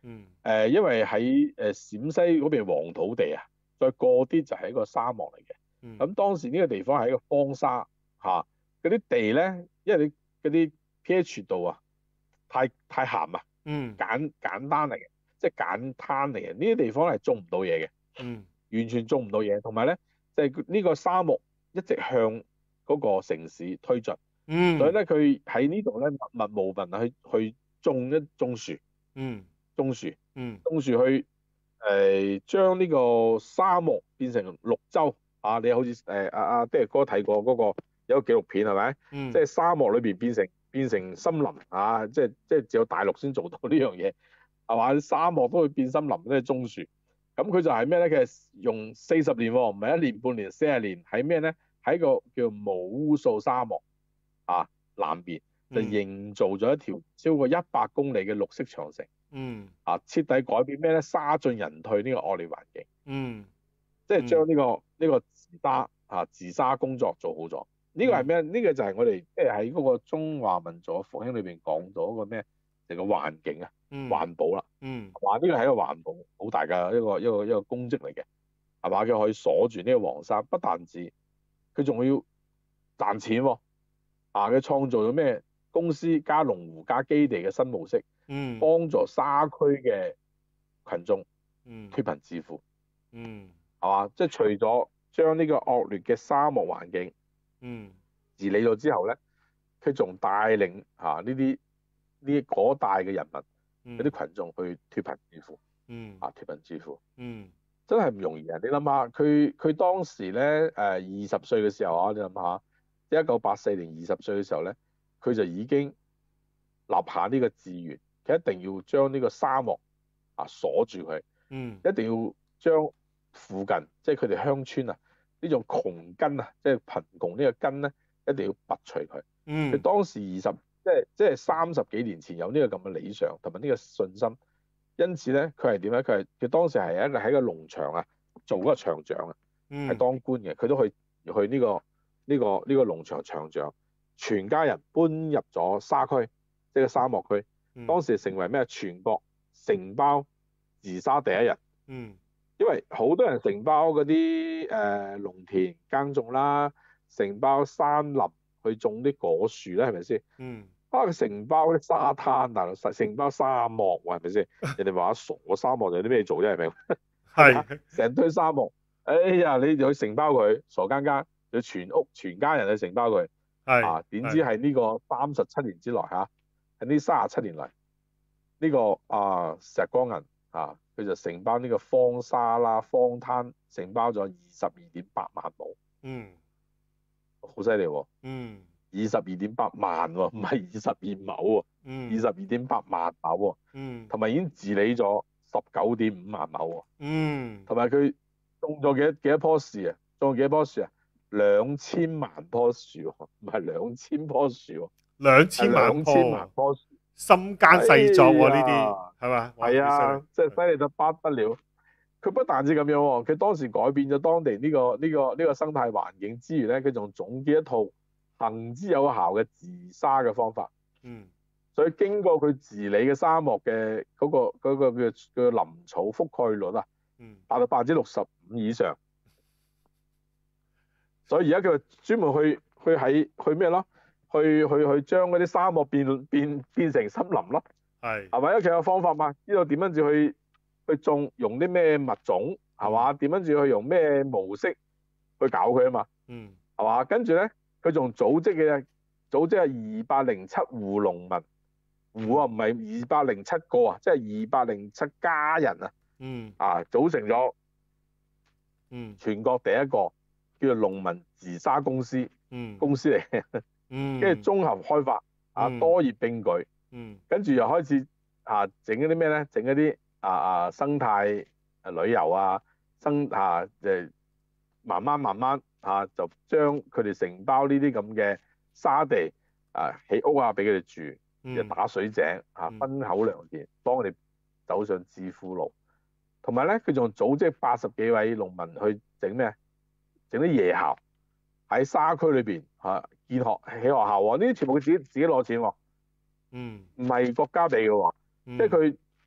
嗯誒，因為喺誒陝西嗰邊黃土地啊，再過啲就係一個沙漠嚟嘅。 嗯咁當時呢個地方係一個荒沙嚇，嗰啲地咧，因為你嗰啲 pH 度啊，太太鹹啊， 嗯簡簡單嚟嘅，即係簡灘嚟嘅。呢啲地方係種唔到嘢嘅， 嗯完全種唔到嘢。同埋咧，就係呢個沙漠一直向嗰個城市推進，所以嗯咧佢喺呢度咧密密無民去去種一種樹， 嗯種樹。 嗯種樹去誒將呢個沙漠變成綠洲啊！你好似誒阿阿爹哥睇過嗰個有個紀錄片係咪？ 嗯即係沙漠裏邊變成變成森林啊！即係即係只有大陸先做到呢樣嘢係嘛？沙漠都會變森林，即係種樹。咁佢就係咩咧？佢係用四十年喎，唔係一年半年，四十年喺咩咧？喺個叫冇污素沙漠啊南邊就營造咗一條超過一百公里嘅綠色長城。 嗯啊！徹底改變咩咧？沙進人退呢個惡劣環境， 嗯即係將呢個呢個治沙啊治沙工作做好咗。呢個係咩？呢個就係我哋即係喺嗰個中華民族嘅復興裏邊講咗一個咩？成個環境啊， 嗯環保啦， 嗯話呢個係一個環保好大嘅一個一個一個功績嚟嘅，係嘛？佢可以鎖住呢個黃沙，不但止，佢仲要賺錢喎。啊！佢創造咗咩？公司加農戶加基地嘅新模式。 嗯幫助沙區嘅群眾嗯脫貧致富， 嗯係嘛？即係除咗將呢個惡劣嘅沙漠環境嗯治理咗之後咧，佢仲帶領嚇呢啲呢嗰帶嘅人民嗰啲群眾去脫貧致富， 嗯啊脫貧致富， 嗯真係唔容易啊！你諗下，佢佢當時咧誒二十歲嘅時候啊，你諗下，一九八四年二十歲嘅時候咧，佢就已經立下呢個志願。佢一定要將呢個沙漠啊鎖住佢， 嗯一定要將附近即係佢哋鄉村啊呢種窮根啊，即係貧窮呢個根咧，一定要拔除佢。佢嗯當時二十即係即係三十幾年前有呢個咁嘅理想同埋呢個信心，因此咧佢係點咧？佢係佢當時係一個喺個農場啊做嗰個場長啊，係當官嘅，佢都去去呢個呢個呢個農場場長，全家人搬入咗沙區，即係個沙漠區。當時成為咩？全國承包治沙第一人。 嗯， 因為好多人承包嗰啲誒農田耕種啦，承包山林去種啲果樹啦，係咪先？ 嗯， 啊，佢承包啲沙灘，大佬承包沙漠喎，係咪先？人哋話傻，沙漠就有啲咩做啫，係咪？ 係成堆沙漠，哎呀，你就去承包佢，傻更更，要全屋全家人去承包佢。 係啊，點知係呢個三十七年之內嚇。喺呢三十七年嚟，呢、這個啊石光銀啊，佢就承包呢個荒沙啦、荒灘，承包咗二十二點八萬畝， 嗯， 好犀利喎！ 嗯， 二十二點八萬喎，唔係二十二畝喎， 嗯， 二十二點八萬畝喎， 嗯， 同埋已經治理咗十九點五萬畝喎， 嗯， 同埋佢種咗幾多幾多棵樹啊？種咗幾多棵樹啊？兩千萬棵樹喎，唔係兩千棵樹喎。 兩千萬兩千萬棵樹， 心艱細作喎呢啲，係嘛？ 係啊，即係犀利到不得了。佢不但止咁樣喎，佢當時改變咗當地呢、呢個呢、呢個呢、呢個生態環境之餘咧，佢仲總結一套行之有效嘅治沙嘅方法。 嗯， 所以經過佢治理嘅沙漠嘅嗰、嗰個嗰、嗰個叫叫林草覆蓋率啊， 嗯， 達到百分之六十五以上。所以而家佢專門去去喺去咩咯？去去去將嗰啲沙漠變變變成森林咯， 係係咪？因為佢有方法嘛，知道點樣至去去種，用啲咩物種係嘛？點樣至去用咩模式去搞佢啊嘛？ 嗯， 係嘛？跟住咧，佢仲組織嘅組織係二百零七戶農民，戶啊唔係二百零七個啊，即係二百零七家人啊， 嗯， 啊組成咗嗯， 全國第一個叫做農民治沙公司， 嗯， 公司嚟嘅。 嗯， 跟住綜合開發啊， 嗯多業並舉， 嗯， 跟住又開始啊整嗰啲咩咧？整嗰啲啊啊生態啊旅遊啊，生啊誒慢慢慢慢啊就將佢哋承包呢啲咁嘅沙地啊起屋啊俾佢哋住，又嗯， 打水井啊嗯分口良田，幫佢哋走上致富路。同埋咧，佢仲組織八十幾位農民去整咩？整啲夜校喺沙區裏邊嚇。建學起學校喎，呢啲全部佢自己自己攞錢喎， 嗯， 唔係國家俾嘅喎， 即即係佢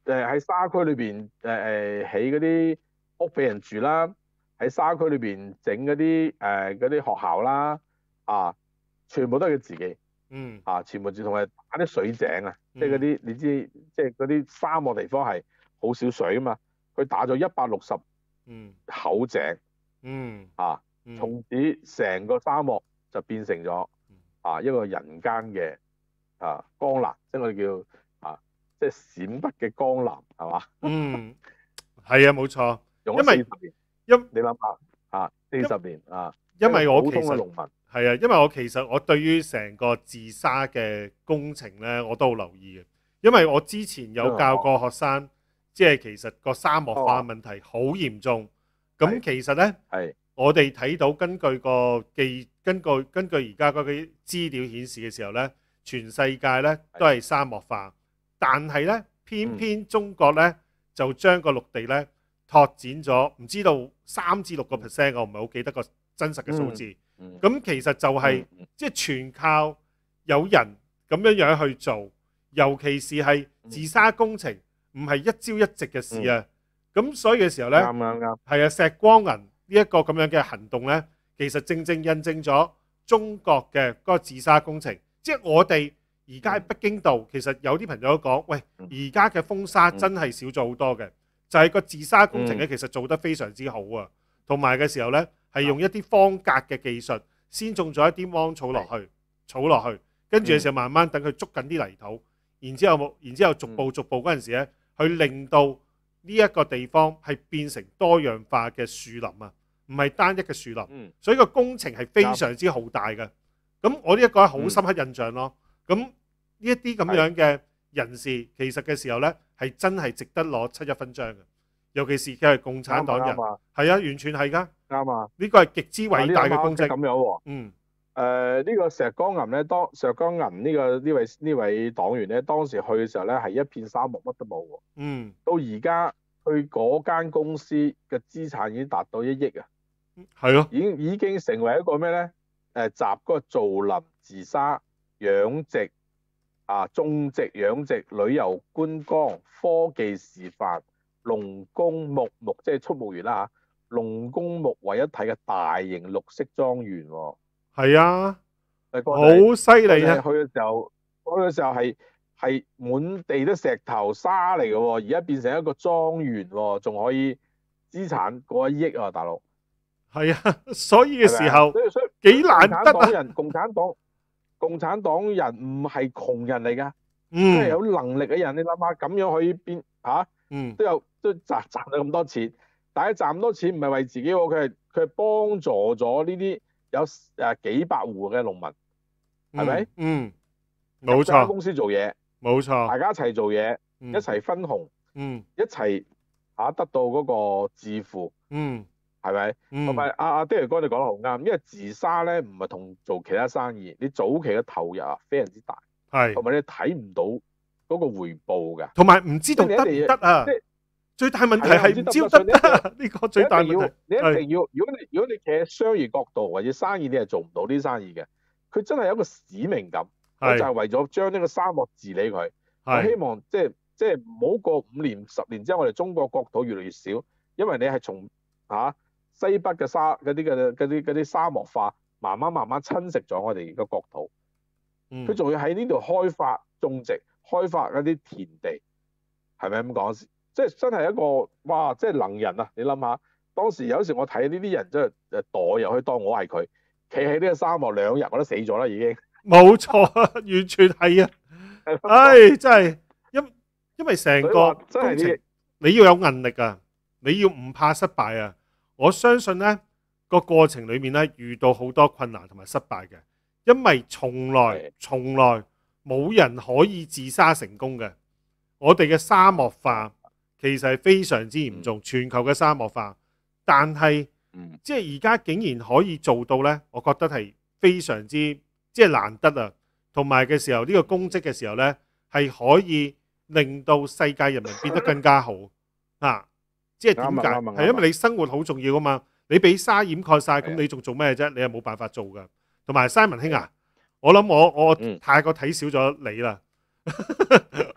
誒喺沙區裏邊誒誒起嗰啲屋俾人住啦，喺沙區裏邊整嗰啲誒嗰啲學校啦，啊，全部都係佢自己嗯啊，全部自同埋打啲水井啊， 嗯即係嗰啲你知，即係嗰啲沙漠地方係好少水啊嘛，佢打咗一百六十嗯口井嗯啊， 嗯從此成個沙漠就變成咗啊一個人間嘅啊江南，即係我哋叫啊即係陝北嘅江南係嘛？ 嗯，係啊，冇錯。 用咗四十年， 因你諗下啊，四十年啊， 因為我普其實通嘅農民係啊，因為我其實我對於成個自沙嘅工程咧，我都好留意嘅。因為我之前有教過學生，即係其實個沙漠化問題好嚴重。咁其實咧， 係我哋睇到根據個記，根據根據而家嗰啲資料顯示嘅時候咧，全世界咧都係沙漠化，但係咧偏偏中國咧就將個陸地咧拓展咗，唔知道三至六個 percent，我唔係好記得個真實嘅數字。咁其實就係即係全靠有人咁樣樣去做，尤其是係自沙工程，唔係一朝一夕嘅事啊。咁所以嘅時候咧， 啱啱啱， 係啊，石光銀呢一個咁樣嘅行動咧，其實正正印證咗中國嘅嗰個自沙工程。即係我哋而家喺北京度，其實有啲朋友都講，喂，而家嘅風沙真係少咗好多嘅，就係個自沙工程咧，其實做得非常之好啊。同埋嘅時候咧，係用一啲方格嘅技術，先種咗一啲芒草落去，草落去，跟住嘅時候慢慢等佢捉緊啲泥土，然之後然之後逐步逐步嗰陣時咧，去令到呢一個地方係變成多樣化嘅樹林啊，唔係單一嘅樹林。所以個工程係非常之浩大嘅。咁我呢一個係好深刻印象咯。咁呢一啲咁樣嘅人士，其實嘅時候咧係真係值得攞七一勳章嘅。尤其是佢係共產黨人，係啊，完全係㗎， 啱啊！ 呢個係極之偉大嘅功績。 咁樣喎， 嗯， 誒呢個石江銀咧，當石江銀呢個呢位呢位黨員咧，當時去嘅時候咧係一片沙漠，乜都冇喎。 嗯， 到而家佢嗰間公司嘅資產已經達到一億啊， 係咯， 已經已經成為一個咩咧？誒集嗰個造林、自沙、養殖啊、種植、養殖、旅遊觀光、科技示範。農工牧牧即係畜牧園啦嚇，農工牧為一體嘅大型綠色莊園喎。 係啊， 好犀利啊！ 去嘅時候，去嘅時候係係滿地都石頭沙嚟嘅喎，而家變成一個莊園喎，仲可以資產過一億啊，大佬。 係啊，所以嘅時候所以所以幾難得啊！ 共產黨人，共產黨，共產黨人唔係窮人嚟㗎， 嗯， 係有能力嘅人。你諗下，咁樣可以變嚇， 嗯， 都有。都賺賺到咁多錢，但係賺咁多錢唔係為自己喎，佢係佢係幫助咗呢啲有誒幾百戶嘅農民，係咪？ 嗯，冇錯。 公司做嘢， 冇錯。 大家一齊做嘢，一齊分紅， 嗯， 一齊嚇得到嗰個致富， 嗯， 係咪？同埋阿阿爹兒哥你講得好啱，因為自沙咧唔係同做其他生意，你早期嘅投入啊非常之大， 係，同埋你睇唔到嗰個回報㗎， 同埋唔知道得唔得啊？最大問題係唔知得得，呢個最大問題。 你一定要，如果你如果你企喺商業角度或者生意，你係做唔到呢啲生意嘅。佢真係有一個使命感，我就係為咗將呢個沙漠治理佢。我希望即係即係唔好過五年、十年之後，我哋中國國土越嚟越少，因為你係從嚇西北嘅沙嗰啲嘅嗰啲嗰啲沙漠化，慢慢慢慢侵蝕咗我哋個國土。佢仲要喺呢度開發種植、開發嗰啲田地，係咪咁講？即係真係一個哇！即係能人啊！你諗下，當時有時我睇呢啲人真係誒墮入去當我係佢，企喺呢個沙漠兩日我都死咗啦已經。 冇錯啊，完全係啊！唉，真係因因為成個工程你要有韌力啊，你要唔怕失敗啊！我相信呢個過程裡面咧遇到好多困難同埋失敗嘅，因為從來從來冇人可以自沙成功嘅。我哋嘅沙漠化其實係非常之嚴重，全球嘅沙漠化，但係即係而家竟然可以做到呢，我覺得係非常之即係難得啊！同埋嘅時候呢個功績嘅時候呢，係可以令到世界人民變得更加好啊！即係點解？係因為你生活好重要啊嘛！你俾沙掩蓋晒，咁你仲做咩啫？你係冇辦法做噶。同埋 Simon 兄啊，我諗我我太過睇少咗你啦。我諗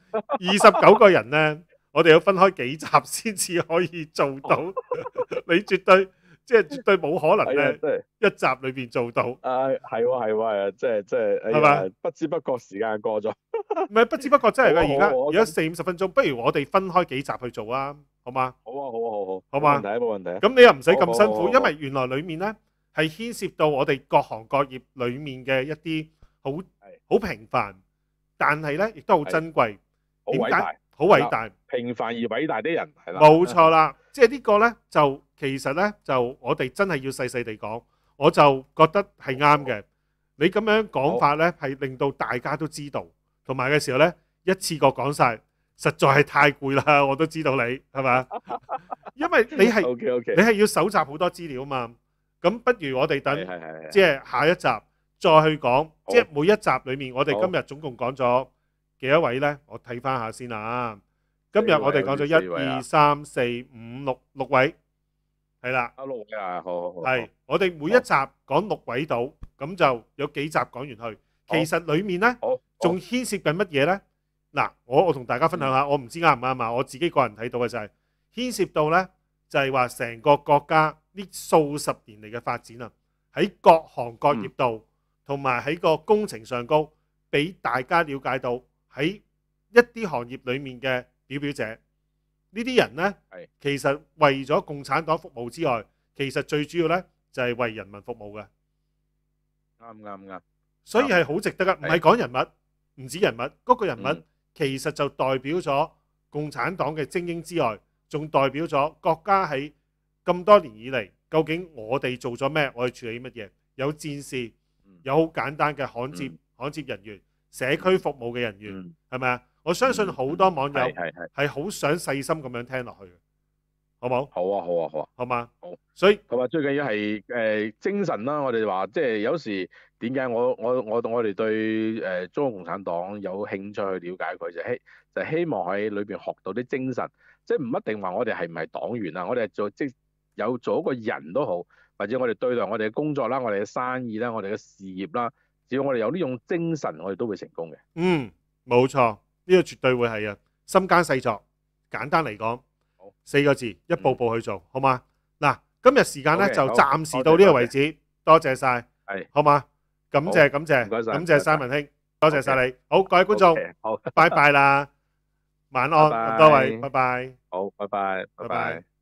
二十九個人咧，我哋要分開幾集先至可以做到。你絕對即係絕對冇可能係啊， 咧， 即係一集裏邊做到， 啊，係喎係喎係啊，即係即係，哎係嘛？ 呀，不知不覺時間過咗。 唔係不知不覺真係㗎， 好啊而家好啊好啊而家四五十分鐘，不如我哋分開幾集去做啊，好嗎？ 好啊好啊好好， 好嘛冇問題啊冇問題啊。 咁你又唔使咁辛苦， 好好好好因為原來裡面咧係牽涉到我哋各行各業裡面嘅一啲好好平凡，但係咧亦都好珍貴。點解？ 好偉大， 好偉大， 平凡而偉大的人係啦。 冇錯啦。即係呢個咧就其實咧就我哋真係要細細地講，我就覺得係啱嘅。你咁樣講法咧係令到大家都知道，同埋嘅時候咧一次過講晒，實在係太攰啦。我都知道你係嘛，因為你係 OK OK， 你係要搜集好多資料嘛。咁不如我哋等係係係即係下一集再去講， 好即係每一集裡面我哋好今日總共講咗幾多位呢？我睇翻下先啊。今日我哋講咗四位啊一二三四五六六位，係啦， 阿六啊，好好好， 係我哋每一集講六位到，咁就有幾集講完去。其實裡面呢， 好， 仲牽涉緊乜嘢呢？嗱，我我同大家分享下，我唔知啱唔啱啊。我自己個人睇到嘅就係牽涉到呢，就係話成個國家呢數十年嚟嘅發展啊，喺各行各業度，同埋喺個工程上高，俾大家了解到喺一啲行業裡面嘅表表者，呢啲人呢，其實為咗共產黨服務之外，其實最主要呢就係為人民服務嘅。 啱啱啱， 所以係好值得噶，唔係講人物，唔止人物，嗰個人物其實就代表咗共產黨嘅精英之外，仲代表咗國家喺咁多年以嚟，究竟我哋做咗咩？我哋處理乜嘢？有戰士，有好簡單嘅焊接焊接人員、社區服務嘅人員，係咪啊？我相信好多網友係好想細心咁樣聽落去嘅，好冇？ 好啊好啊好啊， 好嘛？ 好。 所以同埋最緊要係誒精神啦，我哋話即係有時點解我我我我哋對誒中國共產黨有興趣去了解佢，就希就希望喺裏邊學到啲精神，即係唔一定話我哋係唔係黨員啊，我哋做即有做一個人都好，或者我哋對待我哋嘅工作啦、我哋嘅生意啦、我哋嘅事業啦，只要我哋有呢種精神，我哋都會成功嘅。 嗯，冇錯。呢個絕對會係啊！心間細作，簡單嚟講，四個字，一步步去做，好嘛？嗱，今日時間咧就暫時到呢個為止，多謝晒， 係好嘛？感謝感謝，感謝三文兄，多謝晒你。好，各位觀眾， 好， 拜拜啦，晚安，多位，拜拜。 好，拜拜，拜拜。